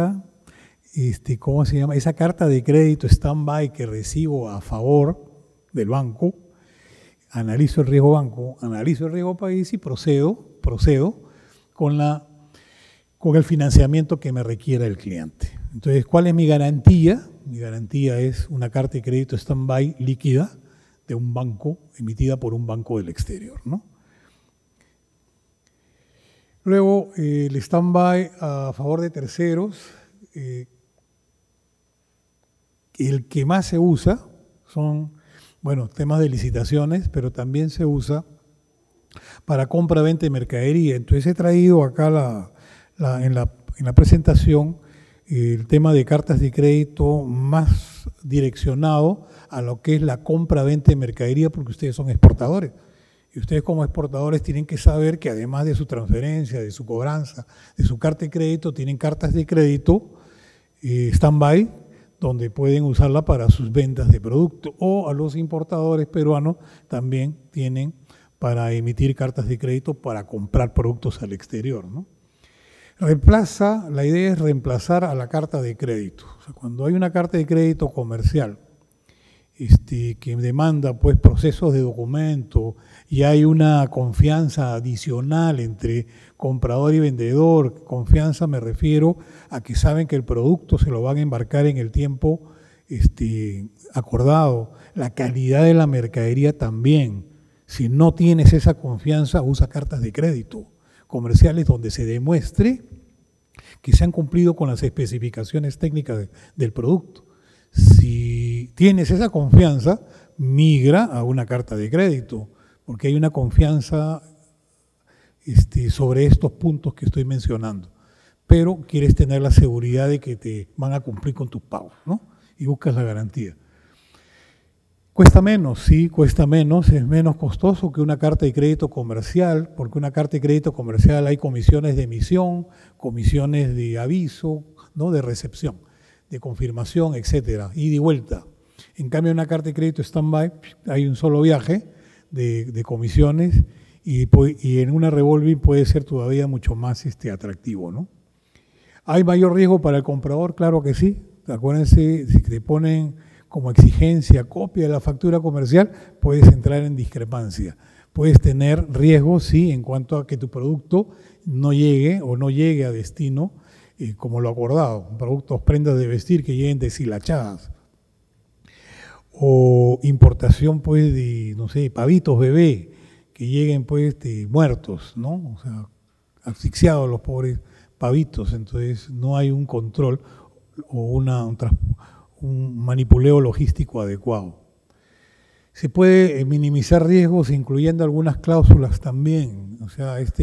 ¿cómo se llama? Esa carta de crédito stand-by que recibo a favor del banco, analizo el riesgo banco, analizo el riesgo país y procedo con el financiamiento que me requiera el cliente. Entonces, ¿cuál es mi garantía? Mi garantía es una carta de crédito stand-by líquida de un banco, emitida por un banco del exterior, ¿no? Luego, el stand-by a favor de terceros, el que más se usa son, bueno, temas de licitaciones, pero también se usa para compra-venta de mercadería. Entonces he traído acá en la presentación el tema de cartas de crédito más direccionado a lo que es la compra-venta de mercadería, porque ustedes son exportadores. Y ustedes como exportadores tienen que saber que además de su transferencia, de su cobranza, de su carta de crédito, tienen cartas de crédito stand-by, donde pueden usarla para sus ventas de producto, o a los importadores peruanos también tienen para emitir cartas de crédito para comprar productos al exterior, ¿no? La idea es reemplazar a la carta de crédito. O sea, cuando hay una carta de crédito comercial que demanda pues procesos de documento y hay una confianza adicional entre comprador y vendedor, confianza me refiero a que saben que el producto se lo van a embarcar en el tiempo acordado, la calidad de la mercadería también. Si no tienes esa confianza, usa cartas de crédito comerciales donde se demuestre que se han cumplido con las especificaciones técnicas del producto. Si tienes esa confianza, migra a una carta de crédito, porque hay una confianza sobre estos puntos que estoy mencionando. Pero quieres tener la seguridad de que te van a cumplir con tus pagos, ¿no? Y buscas la garantía. Cuesta menos, sí, cuesta menos, es menos costoso que una carta de crédito comercial, porque una carta de crédito comercial hay comisiones de emisión, comisiones de aviso, ¿no? De recepción, de confirmación, etcétera, ida y vuelta. En cambio, en una carta de crédito stand-by hay un solo viaje de comisiones y en una revolving puede ser todavía mucho más atractivo, ¿no? ¿Hay mayor riesgo para el comprador? Claro que sí. Acuérdense, si te ponen como exigencia copia de la factura comercial, puedes entrar en discrepancia. Puedes tener riesgos, sí, en cuanto a que tu producto no llegue o no llegue a destino como lo acordado. Productos, prendas de vestir que lleguen deshilachadas. O importación, pues, de, no sé, pavitos bebé, que lleguen, pues, muertos, ¿no? O sea, asfixiados los pobres pavitos. Entonces, no hay un control o un manipuleo logístico adecuado. Se puede minimizar riesgos incluyendo algunas cláusulas también. O sea, es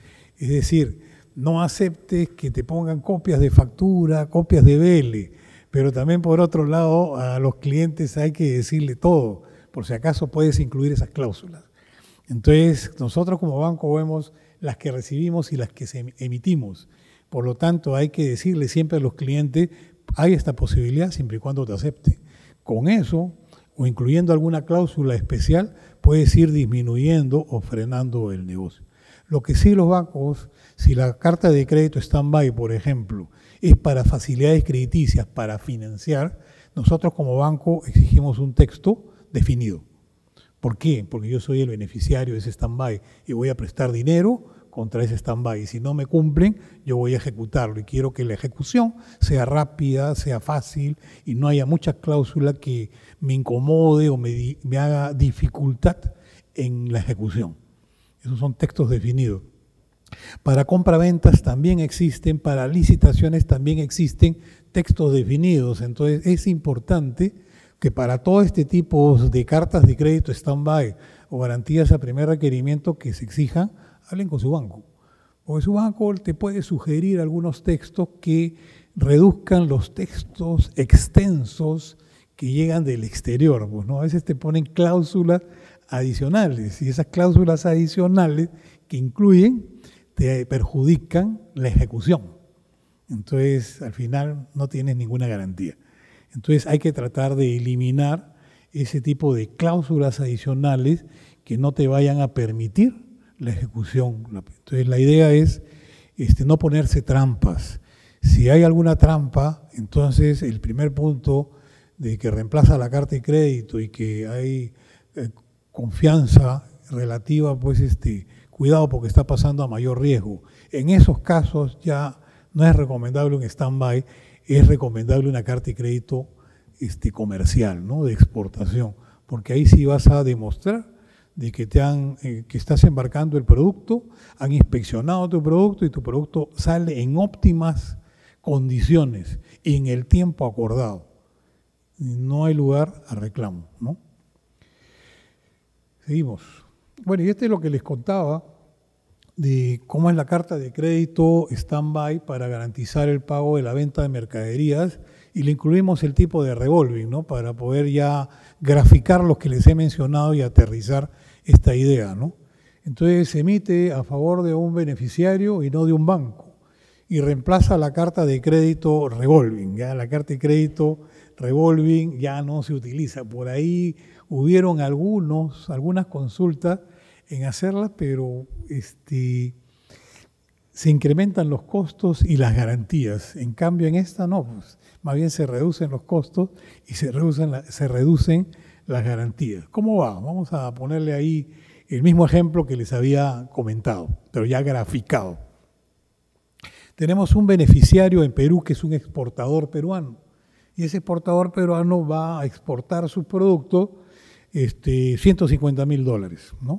decir, no aceptes que te pongan copias de factura, copias de BL, pero también por otro lado a los clientes hay que decirle todo, por si acaso puedes incluir esas cláusulas. Entonces, nosotros como banco vemos las que recibimos y las que emitimos. Por lo tanto, hay que decirle siempre a los clientes, hay esta posibilidad siempre y cuando te acepte. Con eso, o incluyendo alguna cláusula especial, puedes ir disminuyendo o frenando el negocio. Lo que sí los bancos, si la carta de crédito stand-by, por ejemplo, es para facilidades crediticias, para financiar, nosotros como banco exigimos un texto definido. ¿Por qué? Porque yo soy el beneficiario de ese stand-by y voy a prestar dinero contra ese stand-by. Y si no me cumplen, yo voy a ejecutarlo. Y quiero que la ejecución sea rápida, sea fácil y no haya muchas cláusulas que me incomode o me haga dificultad en la ejecución. Esos son textos definidos. Para compraventas también existen, para licitaciones también existen textos definidos. Entonces es importante que para todo este tipo de cartas de crédito stand-by o garantías a primer requerimiento que se exijan, hablen con su banco. Porque su banco te puede sugerir algunos textos que reduzcan los textos extensos que llegan del exterior. Pues, ¿no? A veces te ponen cláusulas adicionales y esas cláusulas adicionales que incluyen te perjudican la ejecución. Entonces, al final no tienes ninguna garantía. Entonces, hay que tratar de eliminar ese tipo de cláusulas adicionales que no te vayan a permitir la ejecución. Entonces, la idea es no ponerse trampas. Si hay alguna trampa, entonces el primer punto de que reemplaza la carta de crédito y que hay confianza relativa, pues cuidado porque está pasando a mayor riesgo. En esos casos ya no es recomendable un stand-by, es recomendable una carta de crédito comercial, ¿no? De exportación, porque ahí sí vas a demostrar de que que estás embarcando el producto, han inspeccionado tu producto y tu producto sale en óptimas condiciones y en el tiempo acordado. No hay lugar a reclamo, ¿no? Seguimos. Bueno, y es lo que les contaba de cómo es la carta de crédito stand-by para garantizar el pago de la venta de mercaderías y le incluimos el tipo de revolving, ¿no? Para poder ya graficar lo que les he mencionado y aterrizar esta idea, ¿no? Entonces se emite a favor de un beneficiario y no de un banco y reemplaza la carta de crédito revolving. Ya la carta de crédito revolving ya no se utiliza. Por ahí hubieron algunas consultas en hacerlas, pero se incrementan los costos y las garantías. En cambio, en esta no, pues, más bien se reducen los costos y se reducen las garantías. ¿Cómo va? Vamos a ponerle ahí el mismo ejemplo que les había comentado, pero ya graficado. Tenemos un beneficiario en Perú que es un exportador peruano. Y ese exportador peruano va a exportar sus productos $150.000, ¿no?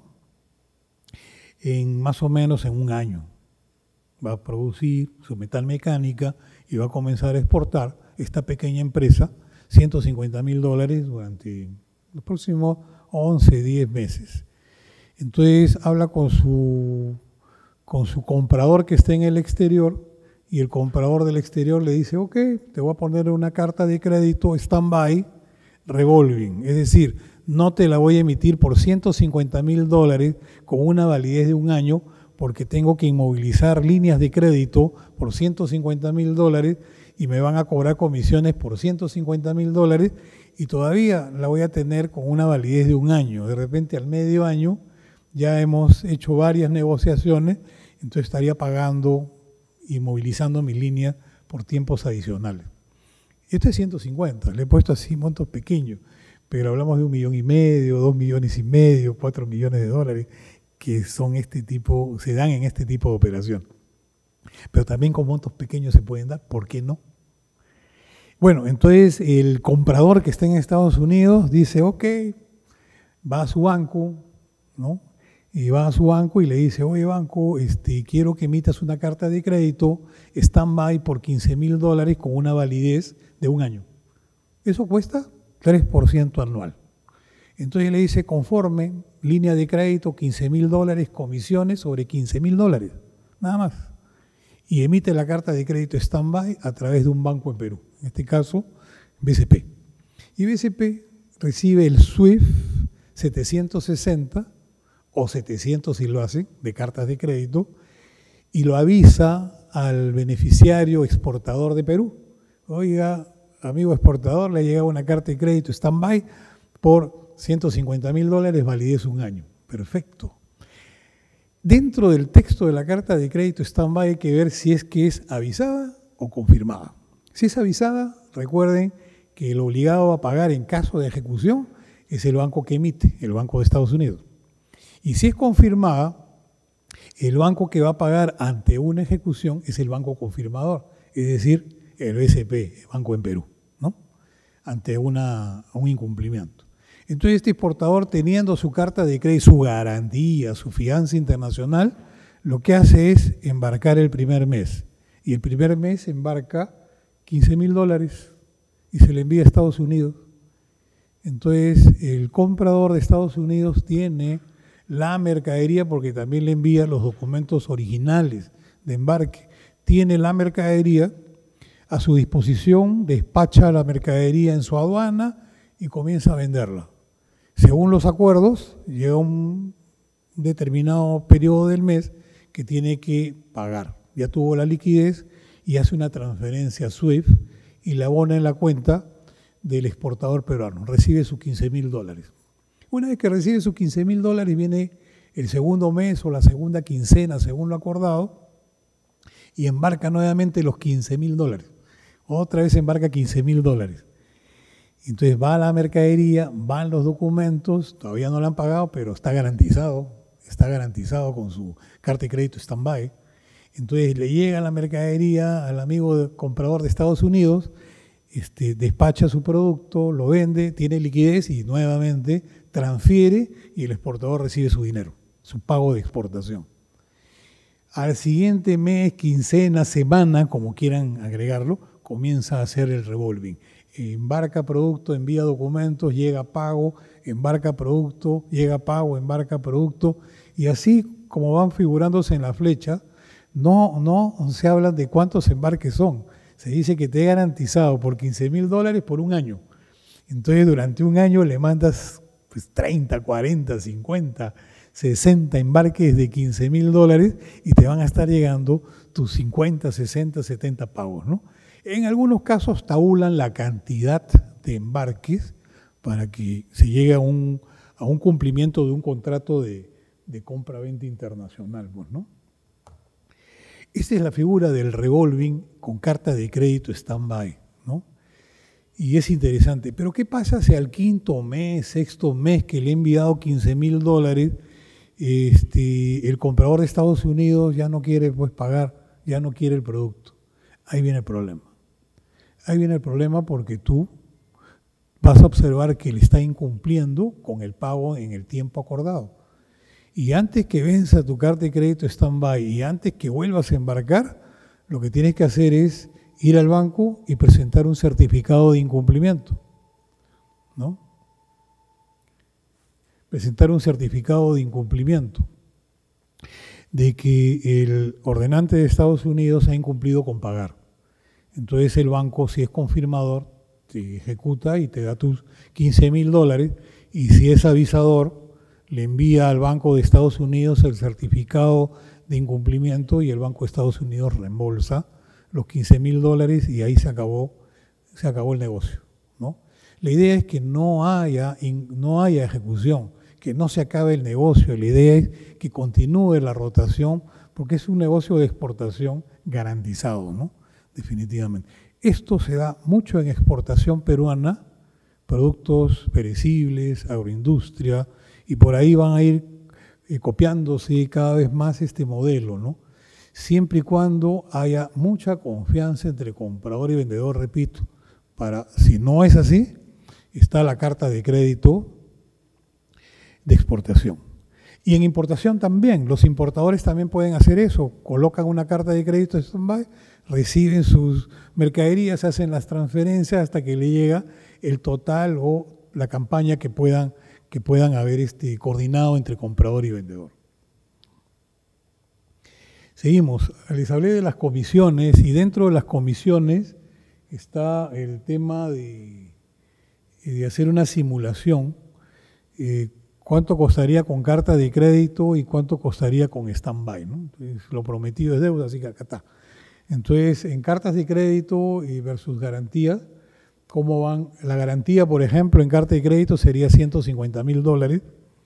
Más o menos en un año. Va a producir su metalmecánica y va a comenzar a exportar esta pequeña empresa $150.000 durante los próximos 11, 10 meses. Entonces habla con su comprador que está en el exterior y el comprador del exterior le dice, ok, te voy a poner una carta de crédito stand-by revolving, es decir, no te la voy a emitir por $150.000 con una validez de un año porque tengo que inmovilizar líneas de crédito por $150.000 y me van a cobrar comisiones por $150.000 y todavía la voy a tener con una validez de un año. De repente al medio año ya hemos hecho varias negociaciones, entonces estaría pagando y movilizando mi línea por tiempos adicionales. Esto es 150, le he puesto así montos pequeños, pero hablamos de 1,5 millones, 2,5 millones, 4 millones de dólares que son se dan en este tipo de operación. Pero también con montos pequeños se pueden dar, ¿por qué no? Bueno, entonces el comprador que está en Estados Unidos dice, ok, va a su banco, ¿no? Y va a su banco y le dice, oye banco, quiero que emitas una carta de crédito stand-by por $15.000 con una validez de un año. Eso cuesta 3% anual. Entonces le dice, conforme, línea de crédito, $15.000, comisiones sobre $15.000, nada más. Y emite la carta de crédito stand-by a través de un banco en Perú, en este caso BCP. Y BCP recibe el SWIFT 760 o 700 si lo hace, de cartas de crédito, y lo avisa al beneficiario exportador de Perú. Oiga, amigo exportador, le ha llegado una carta de crédito stand-by por $150.000, validez un año. Perfecto. Dentro del texto de la carta de crédito stand-by hay que ver si es que es avisada o confirmada. Si es avisada, recuerden que el obligado a pagar en caso de ejecución es el banco que emite, el Banco de Estados Unidos. Y si es confirmada, el banco que va a pagar ante una ejecución es el banco confirmador, es decir, el BCP, el Banco en Perú, ¿no? Ante un incumplimiento. Entonces este exportador, teniendo su carta de crédito, su garantía, su fianza internacional, lo que hace es embarcar el primer mes. Y el primer mes embarca $15.000 y se le envía a Estados Unidos. Entonces el comprador de Estados Unidos tiene la mercadería, porque también le envía los documentos originales de embarque. Tiene la mercadería a su disposición, despacha la mercadería en su aduana y comienza a venderla. Según los acuerdos, llega un determinado periodo del mes que tiene que pagar. Ya tuvo la liquidez y hace una transferencia SWIFT y la abona en la cuenta del exportador peruano. Recibe sus $15.000. Una vez que recibe sus $15.000, viene el segundo mes o la segunda quincena, según lo acordado, y embarca nuevamente los $15.000. Otra vez embarca $15.000. Entonces va a la mercadería, van los documentos, todavía no lo han pagado, pero está garantizado con su carta de crédito stand-by. Entonces le llega la mercadería al amigo comprador de Estados Unidos, despacha su producto, lo vende, tiene liquidez y nuevamente transfiere y el exportador recibe su dinero, su pago de exportación. Al siguiente mes, quincena, semana, como quieran agregarlo, comienza a hacer el revolving. Embarca producto, envía documentos, llega pago, embarca producto, llega pago, embarca producto, y así como van figurándose en la flecha, no se habla de cuántos embarques son. Se dice que te he garantizado por $15.000 por un año. Entonces durante un año le mandas 30, 40, 50, 60 embarques de $15.000 y te van a estar llegando tus 50, 60, 70 pagos, ¿no? En algunos casos tabulan la cantidad de embarques para que se llegue a un cumplimiento de un contrato de compra-venta internacional, pues, ¿no? Esta es la figura del revolving con carta de crédito stand-by, ¿no? Y es interesante. Pero ¿qué pasa si al quinto mes, sexto mes que le he enviado $15.000, el comprador de Estados Unidos ya no quiere pues pagar, ya no quiere el producto? Ahí viene el problema. Ahí viene el problema porque tú vas a observar que él está incumpliendo con el pago en el tiempo acordado. Y antes que venza tu carta de crédito stand-by y antes que vuelvas a embarcar, lo que tienes que hacer es ir al banco y presentar un certificado de incumplimiento, ¿no? Presentar un certificado de incumplimiento de que el ordenante de Estados Unidos ha incumplido con pagar. Entonces el banco, si es confirmador, te ejecuta y te da tus $15,000, y si es avisador, le envía al Banco de Estados Unidos el certificado de incumplimiento y el Banco de Estados Unidos reembolsa los $15,000 y ahí se acabó el negocio, ¿no? La idea es que no haya ejecución, que no se acabe el negocio. La idea es que continúe la rotación porque es un negocio de exportación garantizado, ¿no? Definitivamente. Esto se da mucho en exportación peruana, productos perecibles, agroindustria, y por ahí van a ir copiándose cada vez más este modelo, ¿no? Siempre y cuando haya mucha confianza entre comprador y vendedor, repito. Si no es así, está la carta de crédito de exportación. Y en importación también, los importadores también pueden hacer eso, colocan una carta de crédito de stand-by, reciben sus mercaderías, hacen las transferencias hasta que le llega el total o la campaña que puedan haber coordinado entre comprador y vendedor. Seguimos, les hablé de las comisiones y dentro de las comisiones está el tema de hacer una simulación. ¿Cuánto costaría con carta de crédito y cuánto costaría con stand-by, ¿no? Entonces, lo prometido es deuda, así que acá está. Entonces, en cartas de crédito versus garantías, ¿cómo van? La garantía, por ejemplo, en carta de crédito sería $150,000.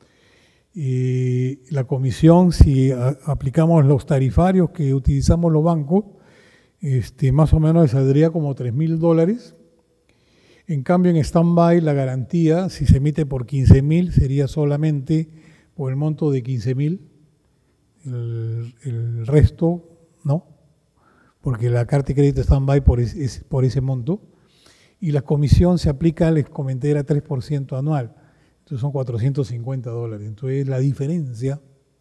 Y la comisión, si aplicamos los tarifarios que utilizamos los bancos, más o menos le saldría como $3,000. En cambio, en stand-by, la garantía, si se emite por $15,000, sería solamente por el monto de $15,000. El resto, no, porque la carta de crédito stand-by es por ese monto. Y la comisión se aplica, les comenté, era 3% anual. Entonces son $450. Entonces la diferencia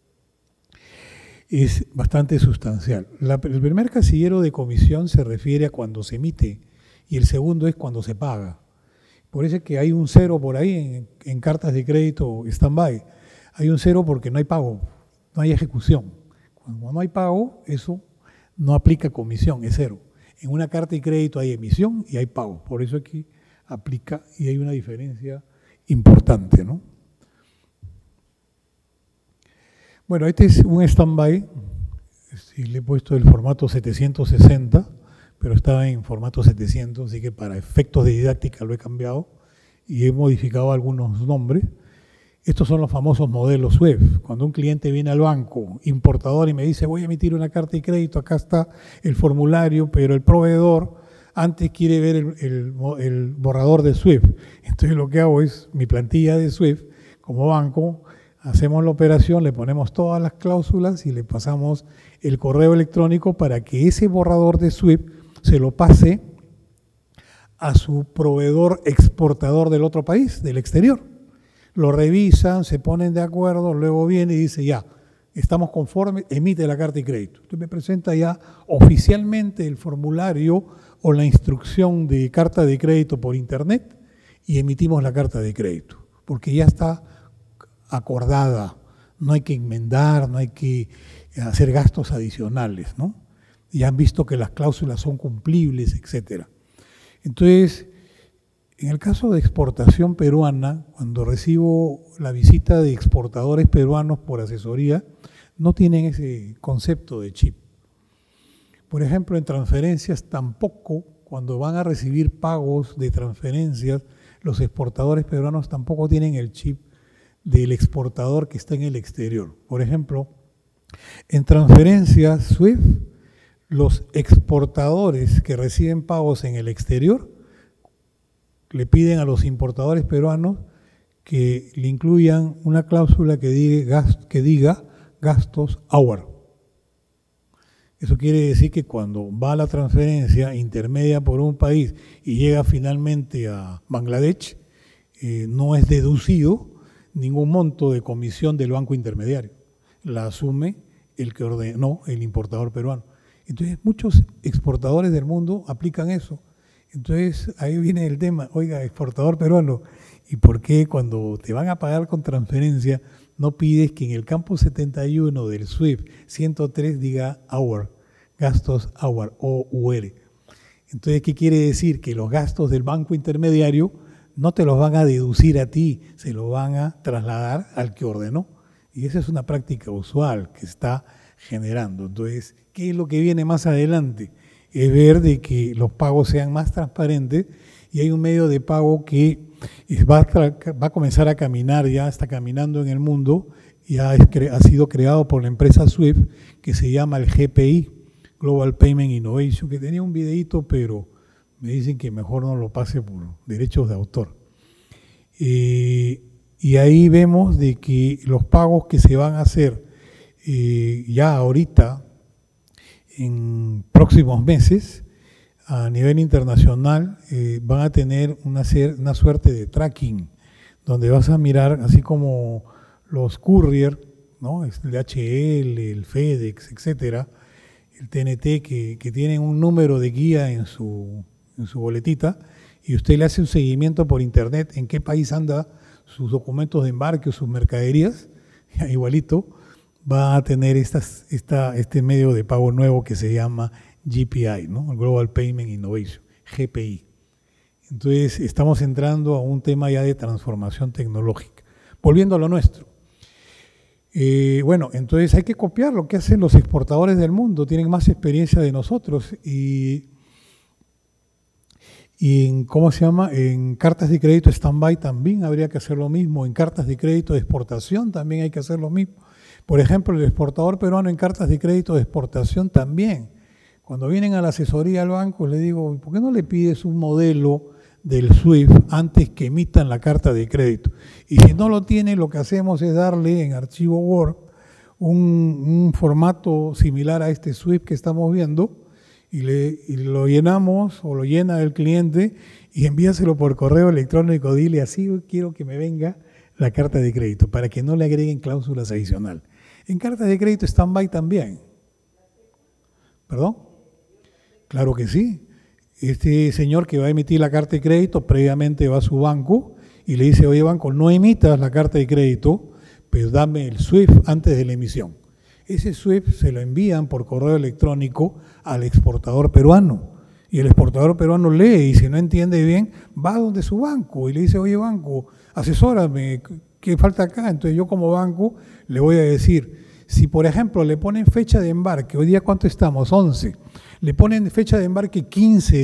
es bastante sustancial. El primer casillero de comisión se refiere a cuando se emite y el segundo es cuando se paga. Por eso es que hay un cero por ahí en cartas de crédito stand-by. Hay un cero porque no hay pago, no hay ejecución. Cuando no hay pago, eso no aplica comisión, es cero. En una carta de crédito hay emisión y hay pago. Por eso aquí aplica y hay una diferencia importante, ¿no? Bueno, este es un stand-by. Le he puesto el formato 760, pero estaba en formato 700, así que para efectos de didáctica lo he cambiado y he modificado algunos nombres. Estos son los famosos modelos SWIFT. Cuando un cliente viene al banco, importador, y me dice, voy a emitir una carta de crédito, acá está el formulario, pero el proveedor antes quiere ver el borrador de SWIFT. Entonces lo que hago es mi plantilla de SWIFT, como banco, hacemos la operación, le ponemos todas las cláusulas y le pasamos el correo electrónico para que ese borrador de SWIFT se lo pase a su proveedor exportador del otro país, del exterior. Lo revisan, se ponen de acuerdo, luego viene y dice ya, estamos conformes, emite la carta de crédito. Usted me presenta ya oficialmente el formulario o la instrucción de carta de crédito por internet y emitimos la carta de crédito, porque ya está acordada, no hay que enmendar, no hay que hacer gastos adicionales, ¿no? Ya han visto que las cláusulas son cumplibles, etcétera. Entonces, en el caso de exportación peruana, cuando recibo la visita de exportadores peruanos por asesoría, no tienen ese concepto de chip. Por ejemplo, en transferencias tampoco, cuando van a recibir pagos de transferencias, los exportadores peruanos tampoco tienen el chip del exportador que está en el exterior. Por ejemplo, en transferencias SWIFT, los exportadores que reciben pagos en el exterior le piden a los importadores peruanos que le incluyan una cláusula que diga gastos hour. Eso quiere decir que cuando va la transferencia intermedia por un país y llega finalmente a Bangladesh, no es deducido ningún monto de comisión del banco intermediario. La asume el que ordenó el importador peruano. Entonces, muchos exportadores del mundo aplican eso. Entonces, ahí viene el tema, oiga, exportador peruano, ¿y por qué cuando te van a pagar con transferencia no pides que en el campo 71 del SWIFT 103 diga hour, gastos hour, O-U-R? Entonces, ¿qué quiere decir? Que los gastos del banco intermediario no te los van a deducir a ti, se los van a trasladar al que ordenó. Y esa es una práctica usual que está generando. Entonces, ¿qué es lo que viene más adelante? Es ver de que los pagos sean más transparentes y hay un medio de pago que va a comenzar a caminar, ya está caminando en el mundo, ya ha sido creado por la empresa SWIFT, que se llama el GPI, Global Payment Innovation, que tenía un videíto, pero me dicen que mejor no lo pase por derechos de autor. Y ahí vemos de que los pagos que se van a hacer ya ahorita, en próximos meses, a nivel internacional, van a tener una suerte de tracking, donde vas a mirar, así como los courier, ¿no? El DHL, el FedEx, etcétera, el TNT, que tienen un número de guía en su boletita, y usted le hace un seguimiento por internet en qué país anda sus documentos de embarque o sus mercaderías, igualito, va a tener este medio de pago nuevo que se llama GPI, ¿no? Global Payment Innovation, GPI. Entonces, estamos entrando a un tema ya de transformación tecnológica. Volviendo a lo nuestro. Bueno, entonces hay que copiar lo que hacen los exportadores del mundo, tienen más experiencia de nosotros y en, ¿cómo se llama? En cartas de crédito stand-by también habría que hacer lo mismo, en cartas de crédito de exportación también hay que hacer lo mismo. Por ejemplo, el exportador peruano en cartas de crédito de exportación también. Cuando vienen a la asesoría al banco, le digo, ¿por qué no le pides un modelo del SWIFT antes que emitan la carta de crédito? Y si no lo tiene, lo que hacemos es darle en archivo Word un formato similar a este SWIFT que estamos viendo y lo llenamos o lo llena el cliente y envíaselo por correo electrónico. Dile, así quiero que me venga la carta de crédito para que no le agreguen cláusulas adicionales. En cartas de crédito stand-by también. ¿Perdón? Claro que sí. Este señor que va a emitir la carta de crédito previamente va a su banco y le dice, oye banco, no emitas la carta de crédito, pero dame el SWIFT antes de la emisión. Ese SWIFT se lo envían por correo electrónico al exportador peruano. Y el exportador peruano lee y si no entiende bien, va donde su banco y le dice, oye banco, asesórame, ¿qué falta acá? Entonces yo como banco le voy a decir, si por ejemplo le ponen fecha de embarque, hoy día ¿cuánto estamos? 11. Le ponen fecha de embarque 15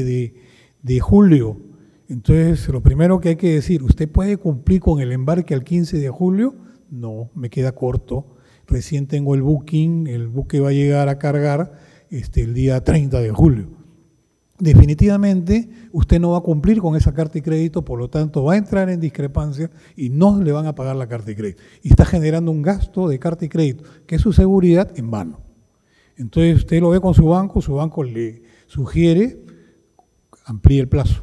de julio. Entonces lo primero que hay que decir, ¿usted puede cumplir con el embarque al 15 de julio? No, me queda corto. Recién tengo el buque va a llegar a cargar el día 30 de julio. Definitivamente usted no va a cumplir con esa carta de crédito, por lo tanto va a entrar en discrepancia y no le van a pagar la carta de crédito. Y está generando un gasto de carta de crédito, que es su seguridad, en vano. Entonces usted lo ve con su banco le sugiere amplíe el plazo.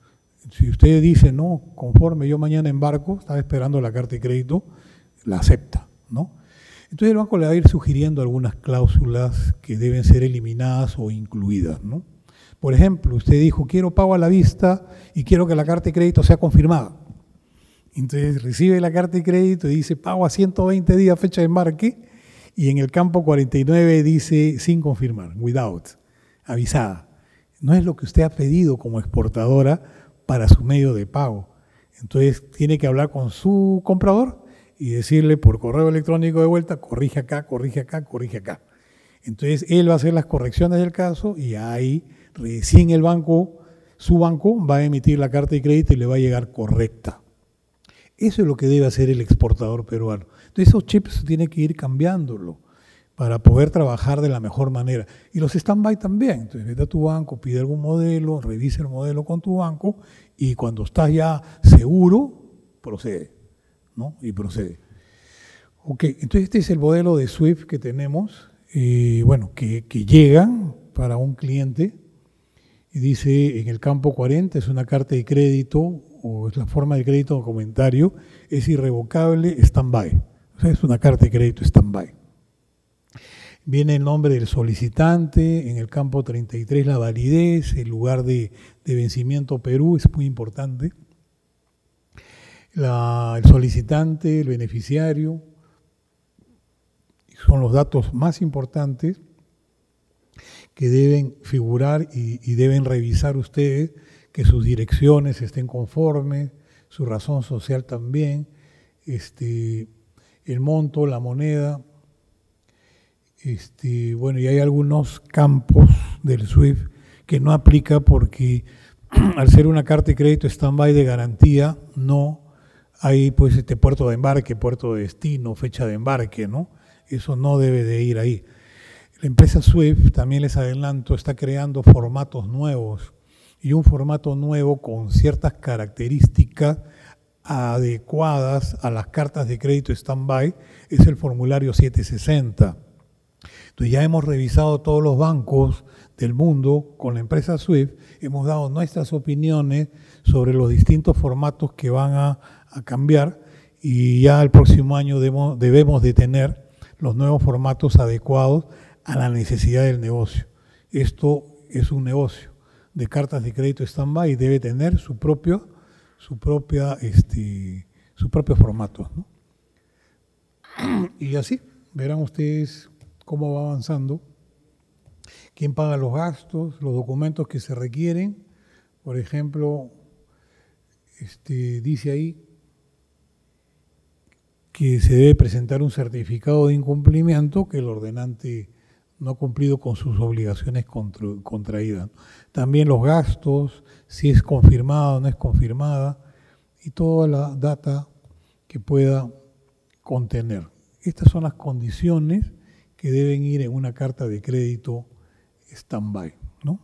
Si usted dice, no, conforme yo mañana embarco, estaba esperando la carta de crédito, la acepta, ¿no? Entonces el banco le va a ir sugiriendo algunas cláusulas que deben ser eliminadas o incluidas, ¿no? Por ejemplo, usted dijo, quiero pago a la vista y quiero que la carta de crédito sea confirmada. Entonces recibe la carta de crédito y dice, pago a 120 días fecha de embarque, y en el campo 49 dice, sin confirmar, without, avisada. No es lo que usted ha pedido como exportadora para su medio de pago. Entonces tiene que hablar con su comprador y decirle por correo electrónico de vuelta, corrige acá, corrige acá, corrige acá. Entonces él va a hacer las correcciones del caso y ahí recién el banco, su banco, va a emitir la carta de crédito y le va a llegar correcta. Eso es lo que debe hacer el exportador peruano. Entonces esos chips tienen que ir cambiándolo para poder trabajar de la mejor manera. Y los stand-by también. Entonces vete a tu banco, pide algún modelo, revisa el modelo con tu banco y cuando estás ya seguro, procede, ¿no? Y procede. Ok, entonces este es el modelo de SWIFT que tenemos. bueno, que llegan para un cliente y dice en el campo 40 es una carta de crédito o es la forma de crédito documentario, es irrevocable, stand-by. O sea, es una carta de crédito stand-by. Viene el nombre del solicitante, en el campo 33 la validez, el lugar de vencimiento Perú, es muy importante. El solicitante, el beneficiario, son los datos más importantes que deben figurar y deben revisar ustedes que sus direcciones estén conformes, su razón social también, el monto, la moneda. Bueno, y hay algunos campos del SWIFT que no aplica porque al ser una carta de crédito stand-by de garantía, no hay pues puerto de embarque, puerto de destino, fecha de embarque, ¿no? Eso no debe de ir ahí. La empresa SWIFT, también les adelanto, está creando formatos nuevos y un formato nuevo con ciertas características adecuadas a las cartas de crédito stand-by es el formulario 760. Entonces ya hemos revisado todos los bancos del mundo con la empresa SWIFT, hemos dado nuestras opiniones sobre los distintos formatos que van a cambiar y ya el próximo año debemos de tener los nuevos formatos adecuados a la necesidad del negocio. Esto es un negocio de cartas de crédito stand-by y debe tener su propio formato, ¿no? Y así verán ustedes cómo va avanzando, quién paga los gastos, los documentos que se requieren. Por ejemplo, dice ahí que se debe presentar un certificado de incumplimiento que el ordenante no ha cumplido con sus obligaciones contraídas. También los gastos, si es confirmada o no es confirmada, y toda la data que pueda contener. Estas son las condiciones que deben ir en una carta de crédito stand-by, ¿no?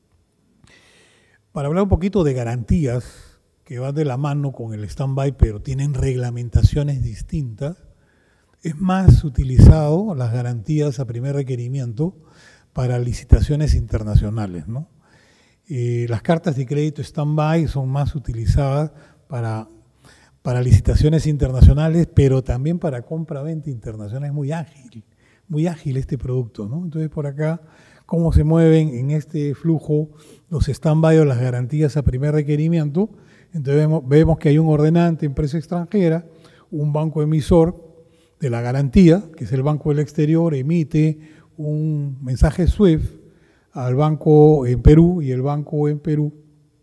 Para hablar un poquito de garantías, que van de la mano con el stand-by, pero tienen reglamentaciones distintas, es más utilizado las garantías a primer requerimiento para licitaciones internacionales, ¿no? Las cartas de crédito stand-by son más utilizadas para licitaciones internacionales, pero también para compra-venta internacional. Es muy ágil este producto, ¿no? Entonces por acá, cómo se mueven en este flujo los stand-by o las garantías a primer requerimiento. Entonces vemos que hay un ordenante, empresa extranjera, un banco emisor de la garantía, que es el Banco del Exterior, emite un mensaje SWIFT al banco en Perú y el banco en Perú.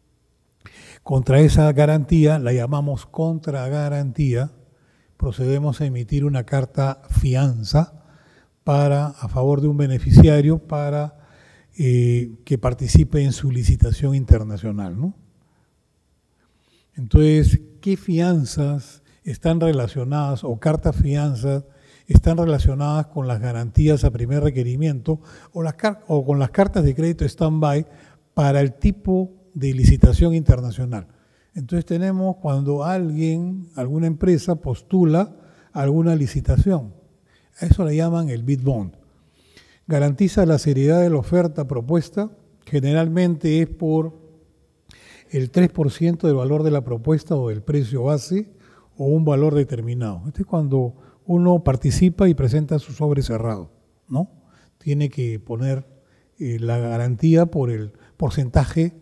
Contra esa garantía, la llamamos contragarantía, procedemos a emitir una carta fianza a favor de un beneficiario para que participe en su licitación internacional, ¿no? Entonces, ¿qué fianzas están relacionadas o cartas fianzas están relacionadas con las garantías a primer requerimiento o con las cartas de crédito stand-by para el tipo de licitación internacional? Entonces tenemos cuando alguna empresa postula alguna licitación. A eso le llaman el bid bond. Garantiza la seriedad de la oferta propuesta, generalmente es por el 3% del valor de la propuesta o del precio base o un valor determinado. Este es cuando uno participa y presenta su sobre cerrado, ¿no? Tiene que poner la garantía por el porcentaje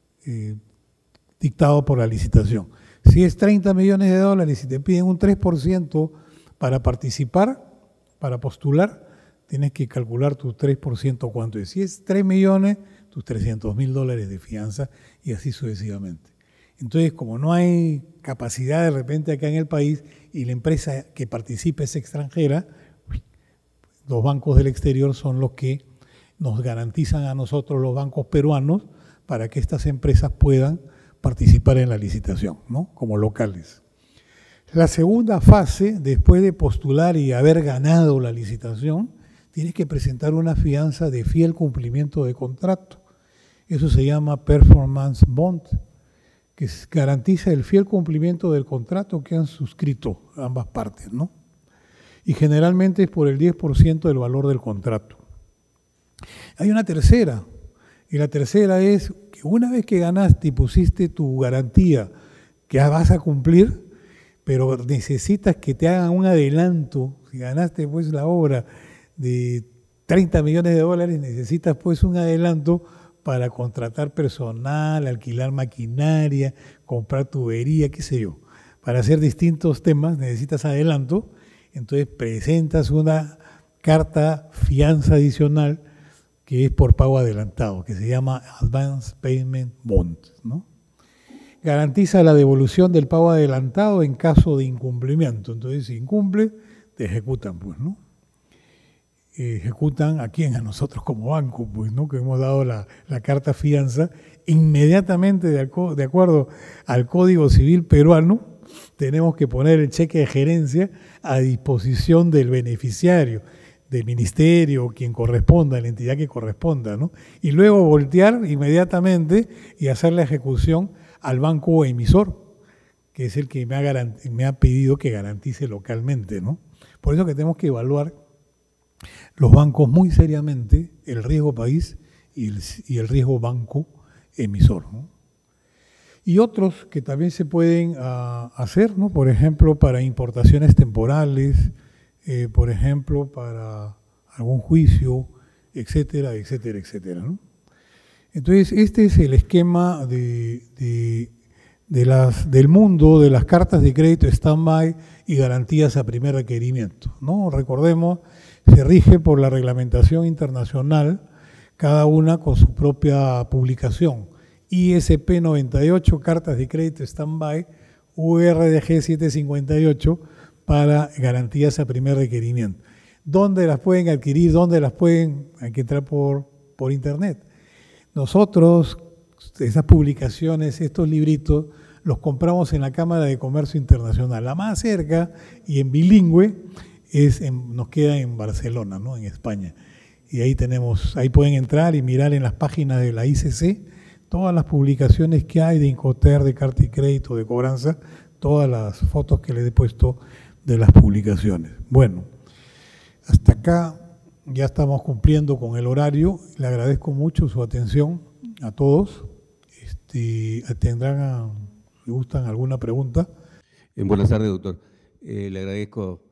dictado por la licitación. Si es 30 millones de dólares y te piden un 3% para participar, para postular, tienes que calcular tu 3% cuánto es. Si es 3 millones, tus $300.000 de fianza y así sucesivamente. Entonces, como no hay capacidad de repente acá en el país y la empresa que participe es extranjera, los bancos del exterior son los que nos garantizan a nosotros, los bancos peruanos, para que estas empresas puedan participar en la licitación, ¿no? Como locales. La segunda fase, después de postular y haber ganado la licitación, tienes que presentar una fianza de fiel cumplimiento de contrato. Eso se llama performance bond, que garantiza el fiel cumplimiento del contrato que han suscrito ambas partes, ¿no? Y generalmente es por el 10% del valor del contrato. Hay una tercera, y la tercera es que una vez que ganaste y pusiste tu garantía que vas a cumplir, pero necesitas que te hagan un adelanto. Si ganaste pues la obra de 30 millones de dólares, necesitas pues un adelanto para contratar personal, alquilar maquinaria, comprar tubería, qué sé yo. Para hacer distintos temas necesitas adelanto, entonces presentas una carta fianza adicional que es por pago adelantado, que se llama Advance Payment Bond, ¿no? Garantiza la devolución del pago adelantado en caso de incumplimiento. Entonces, si incumple, te ejecutan, pues, ¿no? Ejecutan a quién, a nosotros como banco, pues, ¿no? Que hemos dado la carta fianza, inmediatamente de acuerdo al Código Civil peruano, tenemos que poner el cheque de gerencia a disposición del beneficiario, del ministerio, quien corresponda, la entidad que corresponda, ¿no? Y luego voltear inmediatamente y hacer la ejecución al banco emisor, que es el que me ha pedido que garantice localmente, ¿no? Por eso que tenemos que evaluar los bancos muy seriamente, el riesgo país y el riesgo banco emisor, ¿no? Y otros que también se pueden hacer, ¿no? Por ejemplo, para importaciones temporales, por ejemplo, para algún juicio, etcétera, etcétera, etcétera, ¿no? Entonces, este es el esquema del mundo de las cartas de crédito stand-by y garantías a primer requerimiento, ¿no? Recordemos, se rige por la reglamentación internacional, cada una con su propia publicación. ISP 98, cartas de crédito stand-by, URDG 758 para garantías a primer requerimiento. ¿Dónde las pueden adquirir? ¿Dónde las pueden? Hay que entrar por internet. Nosotros, esas publicaciones, estos libritos, los compramos en la Cámara de Comercio Internacional. La más cerca y en bilingüe nos queda en Barcelona, ¿no? En España. Y ahí pueden entrar y mirar en las páginas de la ICC todas las publicaciones que hay de Incoterm, de carta y crédito, de cobranza, todas las fotos que les he puesto de las publicaciones. Bueno, hasta acá ya estamos cumpliendo con el horario. Le agradezco mucho su atención a todos. ¿Tendrán, si gustan, alguna pregunta? Buenas tardes, doctor. Le agradezco.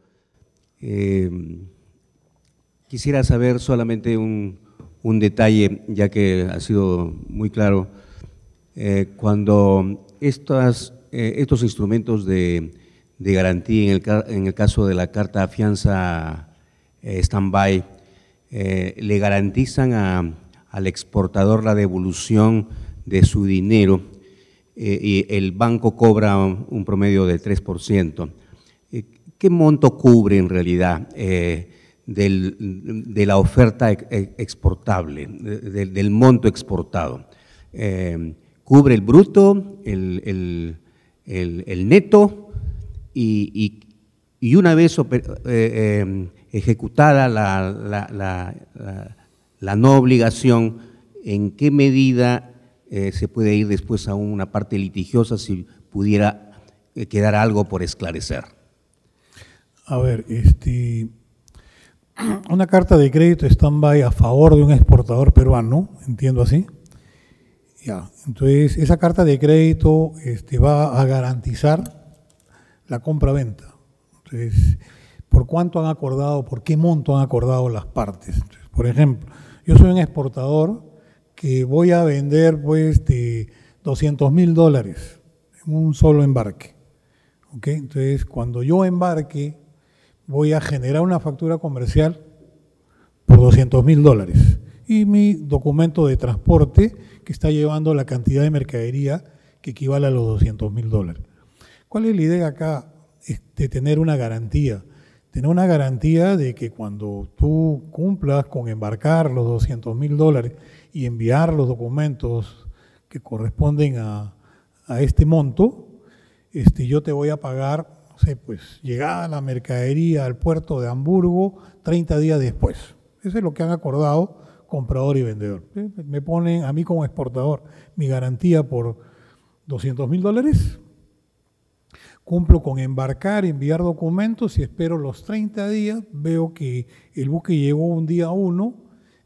Quisiera saber solamente un detalle, ya que ha sido muy claro. Cuando estos instrumentos de garantía, en el caso de la carta de fianza stand-by, le garantizan al exportador la devolución de su dinero y el banco cobra un promedio de 3%. ¿Qué monto cubre en realidad de la oferta exportable, del monto exportado? ¿Cubre el bruto, el neto y una vez ejecutada la no obligación, en qué medida se puede ir después a una parte litigiosa si pudiera quedar algo por esclarecer? A ver, una carta de crédito stand-by a favor de un exportador peruano, entiendo así. Ya, entonces esa carta de crédito va a garantizar la compra-venta. Entonces, ¿por cuánto han acordado, por qué monto han acordado las partes? Entonces, por ejemplo, yo soy un exportador que voy a vender pues de $200,000 en un solo embarque. ¿Okay? Entonces, cuando yo embarque, voy a generar una factura comercial por $200,000 y mi documento de transporte que está llevando la cantidad de mercadería que equivale a los $200,000. ¿Cuál es la idea acá? De tener una garantía. Tener una garantía de que cuando tú cumplas con embarcar los $200,000 y enviar los documentos que corresponden a este monto, yo te voy a pagar, no sé, pues llegada la mercadería al puerto de Hamburgo 30 días después. Eso es lo que han acordado comprador y vendedor. Me ponen a mí como exportador mi garantía por $200,000, cumplo con embarcar, enviar documentos y espero los 30 días, veo que el buque llegó un día 1,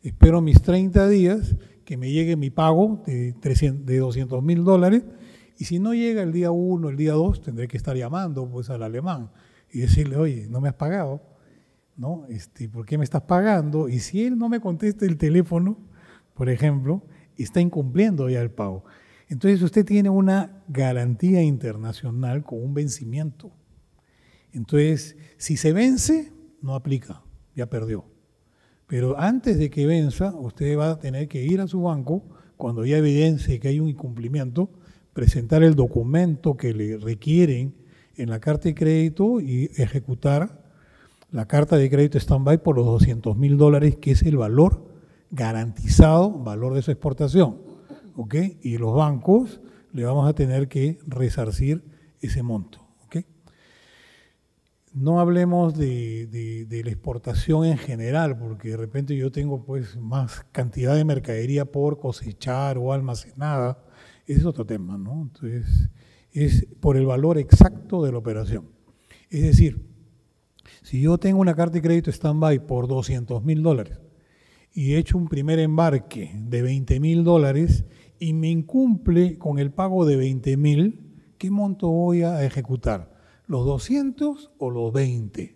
espero mis 30 días, que me llegue mi pago de $200.000, y si no llega el día 1, el día 2, tendré que estar llamando pues al alemán y decirle, oye, no me has pagado, ¿no? ¿Por qué me estás pagando? Y si él no me contesta el teléfono, por ejemplo, está incumpliendo ya el pago. Entonces usted tiene una garantía internacional con un vencimiento. Entonces, si se vence, no aplica, ya perdió. Pero antes de que venza, usted va a tener que ir a su banco, cuando ya evidencie que hay un incumplimiento, presentar el documento que le requieren en la carta de crédito y ejecutar la carta de crédito stand-by por los $200.000, que es el valor garantizado, valor de su exportación. ¿Ok? Y los bancos le vamos a tener que resarcir ese monto. ¿Ok? No hablemos de la exportación en general, porque de repente yo tengo pues más cantidad de mercadería por cosechar o almacenada. Ese es otro tema, ¿no? Entonces, es por el valor exacto de la operación. Es decir, si yo tengo una carta de crédito stand-by por $200.000 y he hecho un primer embarque de $20.000 y me incumple con el pago de $20.000, ¿qué monto voy a ejecutar? ¿Los 200 o los 20?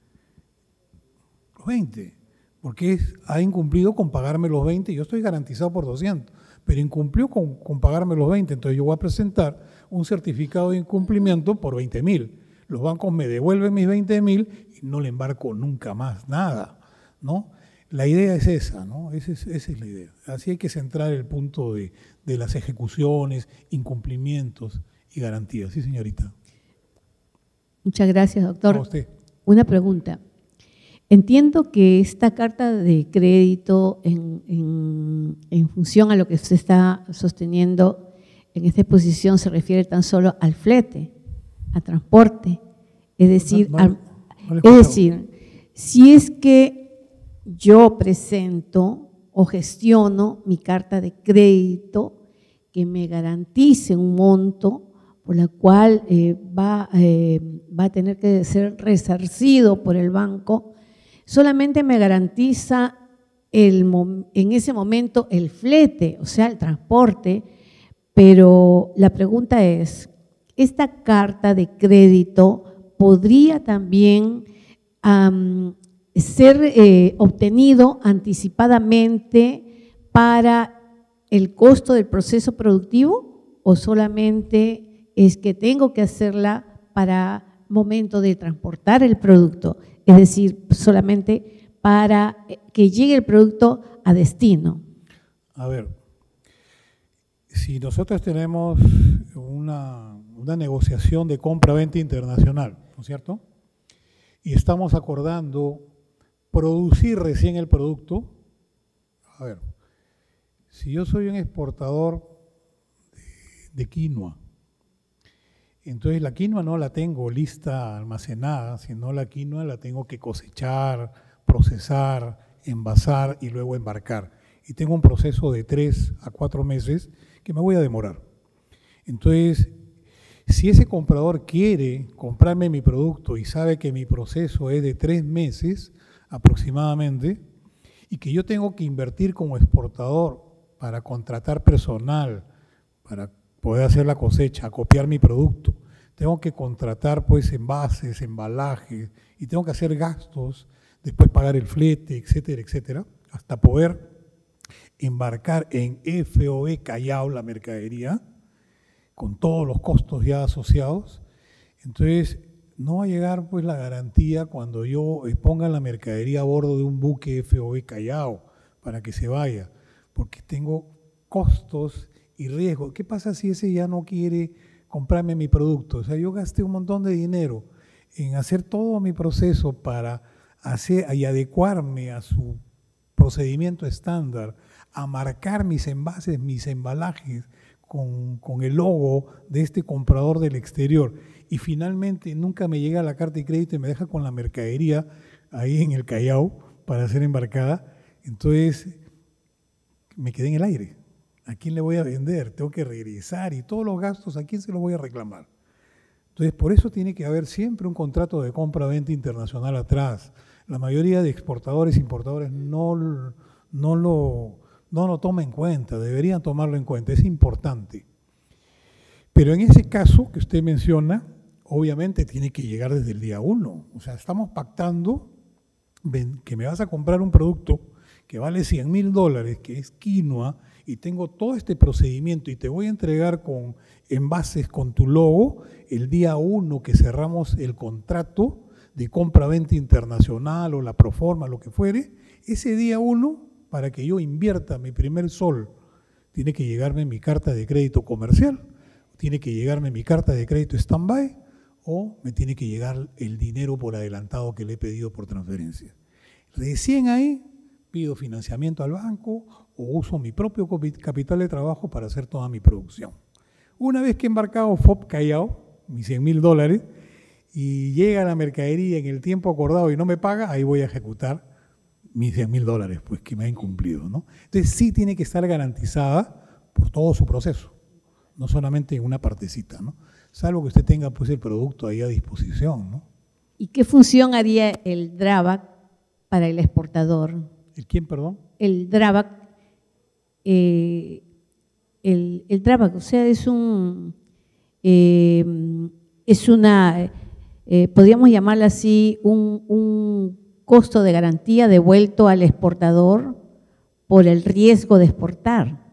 Los 20, porque ha incumplido con pagarme los 20, yo estoy garantizado por 200, pero incumplió con pagarme los 20, entonces yo voy a presentar un certificado de incumplimiento por $20.000. Los bancos me devuelven mis $20.000 y no le embarco nunca más nada, ¿no? La idea es esa, ¿no? Esa es la idea. Así hay que centrar el punto de las ejecuciones, incumplimientos y garantías. Sí, señorita. Muchas gracias, doctor. A usted. Una pregunta. Entiendo que esta carta de crédito, en función a lo que usted está sosteniendo en esta exposición, se refiere tan solo al flete, a transporte. Es decir, si es que yo presento o gestiono mi carta de crédito que me garantice un monto por la cual va a tener que ser resarcido por el banco, solamente me garantiza en ese momento el flete, o sea, el transporte, pero la pregunta es, ¿esta carta de crédito podría también ser obtenido anticipadamente para el costo del proceso productivo, o solamente es que tengo que hacerla para momento de transportar el producto? Es decir, solamente para que llegue el producto a destino. A ver, si nosotros tenemos una negociación de compra-venta internacional, ¿no es cierto? Y estamos acordando producir recién el producto. A ver, si yo soy un exportador de quinoa, entonces la quinoa no la tengo lista, almacenada, sino la quinoa la tengo que cosechar, procesar, envasar y luego embarcar. Y tengo un proceso de 3 a 4 meses que me voy a demorar. Entonces, si ese comprador quiere comprarme mi producto y sabe que mi proceso es de 3 meses aproximadamente, y que yo tengo que invertir como exportador para contratar personal, para poder hacer la cosecha, copiar mi producto, tengo que contratar pues envases, embalajes, y tengo que hacer gastos, después pagar el flete, etcétera, etcétera, hasta poder embarcar en FOB Callao la mercadería, con todos los costos ya asociados. Entonces, no va a llegar pues la garantía cuando yo ponga la mercadería a bordo de un buque FOB Callao para que se vaya, porque tengo costos y riesgos. ¿Qué pasa si ese ya no quiere comprarme mi producto? O sea, yo gasté un montón de dinero en hacer todo mi proceso para hacer y adecuarme a su procedimiento estándar, a marcar mis envases, mis embalajes con el logo de este comprador del exterior, y finalmente nunca me llega la carta de crédito y me deja con la mercadería ahí en el Callao para ser embarcada. Entonces me quedé en el aire. ¿A quién le voy a vender? Tengo que regresar, y todos los gastos, ¿a quién se los voy a reclamar? Entonces, por eso tiene que haber siempre un contrato de compra-venta internacional atrás. La mayoría de exportadores e importadores no no lo toma en cuenta, deberían tomarlo en cuenta, es importante. Pero en ese caso que usted menciona, obviamente tiene que llegar desde el día 1. O sea, estamos pactando que me vas a comprar un producto que vale $100.000, que es quinoa, y tengo todo este procedimiento y te voy a entregar con envases con tu logo el día 1 que cerramos el contrato de compra-venta internacional o la proforma, lo que fuere, ese día 1, para que yo invierta mi primer sol, tiene que llegarme mi carta de crédito comercial, tiene que llegarme mi carta de crédito stand-by, o me tiene que llegar el dinero por adelantado que le he pedido por transferencia. Recién ahí pido financiamiento al banco o uso mi propio capital de trabajo para hacer toda mi producción. Una vez que he embarcado FOB Callao, mis $100.000, y llega la mercadería en el tiempo acordado y no me paga, ahí voy a ejecutar mis $100.000, pues que me ha incumplido, ¿no? Entonces sí tiene que estar garantizada por todo su proceso, no solamente en una partecita, ¿no? Salvo que usted tenga pues el producto ahí a disposición, ¿no? ¿Y qué función haría el DRABAC para el exportador? ¿El quién, perdón? El DRABAC, el DRABAC, o sea, podríamos llamarla así, un costo de garantía devuelto al exportador por el riesgo de exportar.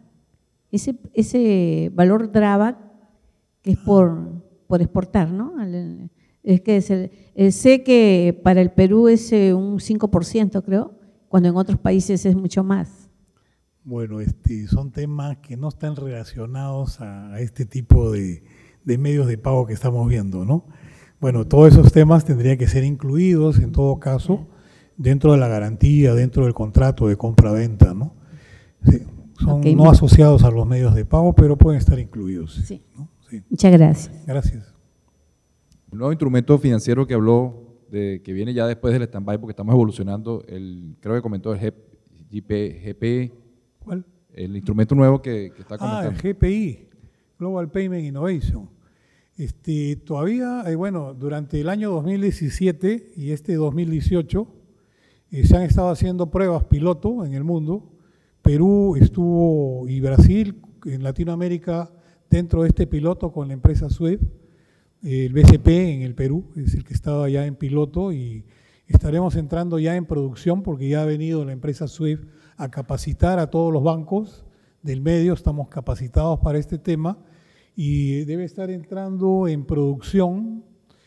Ese valor DRABAC, que es por exportar, ¿no? Es que sé que para el Perú es un 5%, creo, cuando en otros países es mucho más. Bueno, son temas que no están relacionados a este tipo de medios de pago que estamos viendo, ¿no? Bueno, todos esos temas tendrían que ser incluidos, en todo caso, dentro de la garantía, dentro del contrato de compra-venta, ¿no? Sí, son no asociados a los medios de pago, pero pueden estar incluidos. Sí. ¿No? Sí. Muchas gracias. Gracias. El nuevo instrumento financiero que habló, que viene ya después del stand-by, porque estamos evolucionando, creo que comentó el GPI. ¿Cuál? El instrumento nuevo que está comentando. El GPI, Global Payment Innovation. Todavía, bueno, durante el año 2017 y 2018 se han estado haciendo pruebas piloto en el mundo. Perú y Brasil en Latinoamérica dentro de este piloto con la empresa SWIFT. El BCP en el Perú es el que estaba ya en piloto y estaremos entrando ya en producción porque ya ha venido la empresa SWIFT a capacitar a todos los bancos del medio, estamos capacitados para este tema y debe estar entrando en producción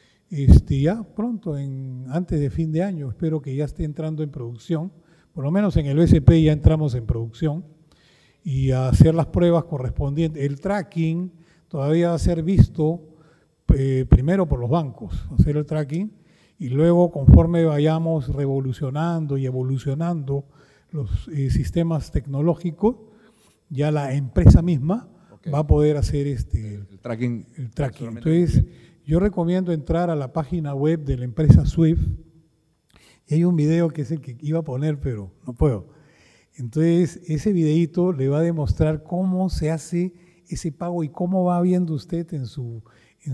ya pronto, antes de fin de año, espero que ya esté entrando en producción, por lo menos en el BCP ya entramos en producción y a hacer las pruebas correspondientes. El tracking todavía va a ser visto primero por los bancos, hacer el tracking, y luego conforme vayamos revolucionando y evolucionando los sistemas tecnológicos, ya la empresa misma va a poder hacer el tracking. Entonces, yo recomiendo entrar a la página web de la empresa SWIFT, y hay un video que es el que iba a poner, pero no puedo. Entonces, ese videito le va a demostrar cómo se hace ese pago y cómo va viendo usted en su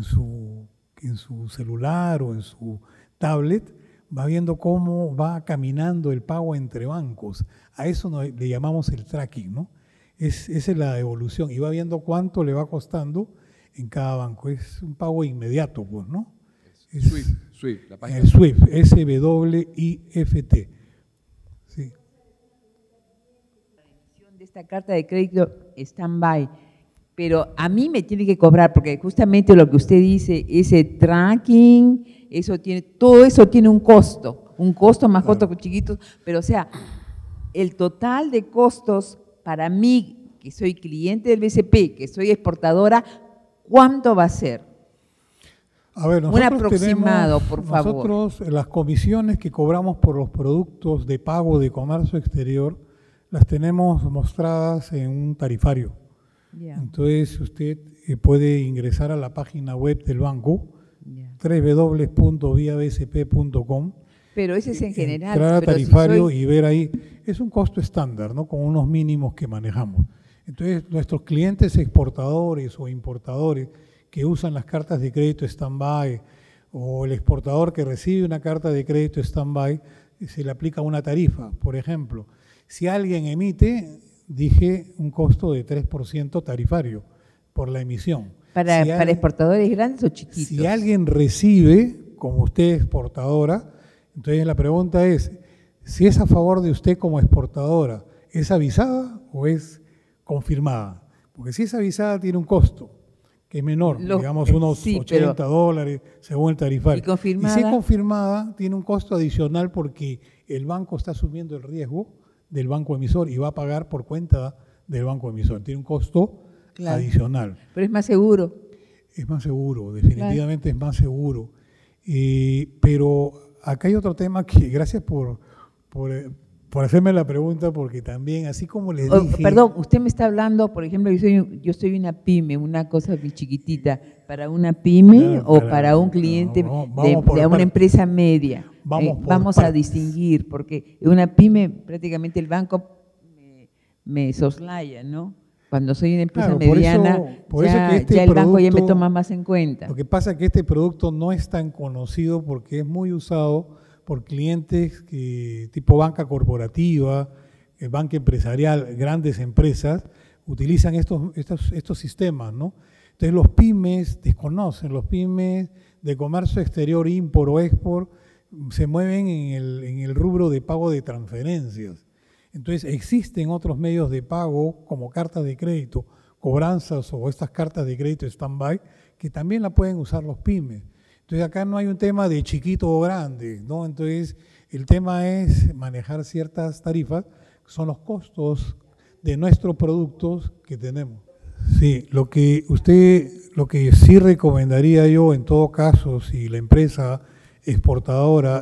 celular o en su tablet, va viendo cómo va caminando el pago entre bancos. A eso le llamamos el tracking, ¿no? Esa es la evolución y va viendo cuánto le va costando en cada banco. Es un pago inmediato, pues, ¿no? SWIFT, la página. El SWIFT, SWIFT. Sí. De esta carta de crédito stand-by. Pero a mí me tiene que cobrar, porque justamente lo que usted dice, ese tracking, todo eso tiene un costo más costo que chiquitos, pero o sea, el total de costos para mí, que soy cliente del BCP, que soy exportadora, ¿cuánto va a ser? A ver, un aproximado, por favor. Nosotros, las comisiones que cobramos por los productos de pago de comercio exterior, las tenemos mostradas en un tarifario. Entonces usted puede ingresar a la página web del banco, www.viabcp.com. Pero ese es en general. Entrar a tarifario y ver ahí, es un costo estándar, ¿no? Con unos mínimos que manejamos. Entonces nuestros clientes exportadores o importadores que usan las cartas de crédito stand-by o el exportador que recibe una carta de crédito stand-by, se le aplica una tarifa. Por ejemplo, Si alguien emite, dije un costo de 3% tarifario por la emisión. ¿Para exportadores grandes o chiquitos? Si alguien recibe, como usted exportadora, entonces la pregunta es, si es a favor de usted como exportadora, ¿es avisada o es confirmada? Porque si es avisada tiene un costo que es menor, digamos unos sí, $80 según el tarifario. ¿Y confirmada? Y si es confirmada, tiene un costo adicional porque el banco está asumiendo el riesgo del banco emisor y va a pagar por cuenta del banco emisor. Tiene un costo adicional. Pero es más seguro. Es más seguro, definitivamente es más seguro. Pero acá hay otro tema que, gracias por hacerme la pregunta, porque también, así como les dije… Perdón, usted me está hablando, por ejemplo, yo soy una pyme, una cosa muy chiquitita, ¿para una pyme o para un cliente de una empresa media? Vamos a distinguir, porque en una pyme prácticamente el banco me soslaya, ¿no? Cuando soy una empresa mediana, ya el banco ya me toma más en cuenta. Lo que pasa es que este producto no es tan conocido porque es muy usado por clientes tipo banca corporativa, banca empresarial, grandes empresas, utilizan estos sistemas, ¿no? Entonces los pymes desconocen, los pymes de comercio exterior, import o export, se mueven en el rubro de pago de transferencias. Entonces existen otros medios de pago como cartas de crédito, cobranzas o estas cartas de crédito stand-by que también la pueden usar los pymes. Entonces acá no hay un tema de chiquito o grande, ¿no? Entonces el tema es manejar ciertas tarifas, que son los costos de nuestros productos que tenemos. Sí, lo que sí recomendaría yo en todo caso, si la empresa exportadora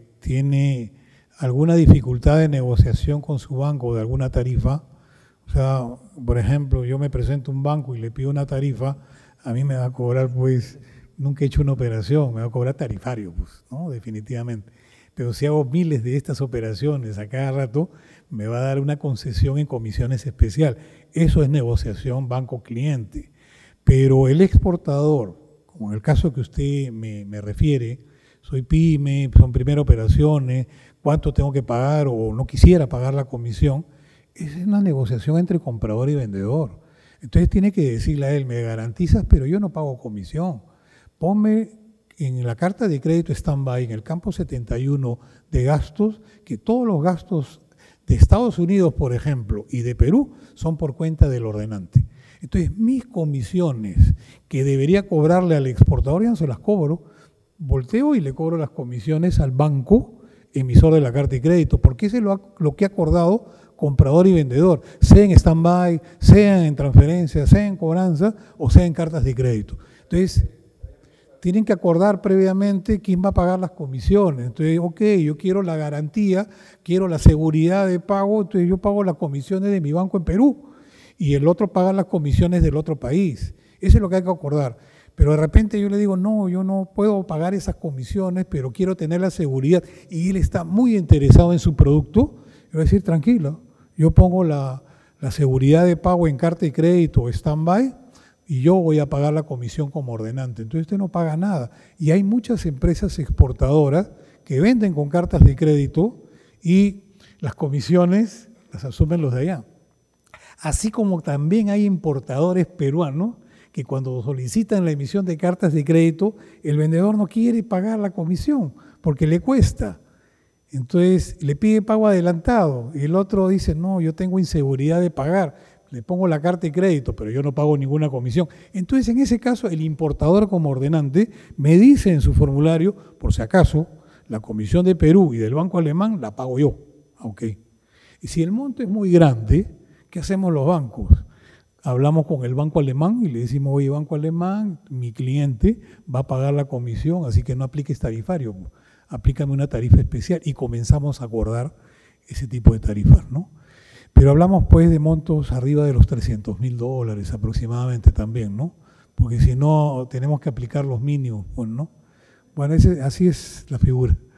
tiene alguna dificultad de negociación con su banco de alguna tarifa, o sea, por ejemplo, yo me presento a un banco y le pido una tarifa, a mí me va a cobrar, pues, nunca he hecho una operación, me va a cobrar tarifario, pues, ¿no? Definitivamente. Pero si hago miles de estas operaciones a cada rato, me va a dar una concesión en comisiones especial. Eso es negociación banco-cliente. Pero el exportador, como en el caso que usted me refiere, soy pyme, son primeras operaciones, cuánto tengo que pagar o no quisiera pagar la comisión, es una negociación entre comprador y vendedor. Entonces tiene que decirle a él, me garantizas, pero yo no pago comisión. Ponme en la carta de crédito stand-by, en el campo 71 de gastos, que todos los gastos de Estados Unidos, por ejemplo, y de Perú, son por cuenta del ordenante. Entonces mis comisiones que debería cobrarle al exportador ya no se las cobro, volteo y le cobro las comisiones al banco emisor de la carta de crédito, porque eso es lo que ha acordado comprador y vendedor, sea en stand-by, sea en transferencia, sea en cobranza o sea en cartas de crédito. Entonces, tienen que acordar previamente quién va a pagar las comisiones. Entonces, ok, yo quiero la garantía, quiero la seguridad de pago, entonces yo pago las comisiones de mi banco en Perú y el otro paga las comisiones del otro país. Eso es lo que hay que acordar. Pero de repente yo le digo, no, yo no puedo pagar esas comisiones, pero quiero tener la seguridad. Y él está muy interesado en su producto. Yo voy a decir, tranquilo, yo pongo la seguridad de pago en carta de crédito o stand-by y yo voy a pagar la comisión como ordenante. Entonces usted no paga nada. Y hay muchas empresas exportadoras que venden con cartas de crédito y las comisiones las asumen los de allá. Así como también hay importadores peruanos que cuando solicitan la emisión de cartas de crédito, el vendedor no quiere pagar la comisión porque le cuesta. Entonces le pide pago adelantado y el otro dice, no, yo tengo inseguridad de pagar, le pongo la carta de crédito, pero yo no pago ninguna comisión. Entonces en ese caso el importador como ordenante me dice en su formulario, por si acaso, la comisión de Perú y del banco alemán la pago yo. Okay. Y si el monto es muy grande, ¿qué hacemos los bancos? Hablamos con el banco alemán y le decimos, oye, banco alemán, mi cliente va a pagar la comisión, así que no apliques tarifario, aplícame una tarifa especial y comenzamos a acordar ese tipo de tarifas, ¿no? Pero hablamos pues de montos arriba de los $300.000 aproximadamente también, ¿no? Porque si no, tenemos que aplicar los mínimos, pues, ¿no? Bueno, así es la figura.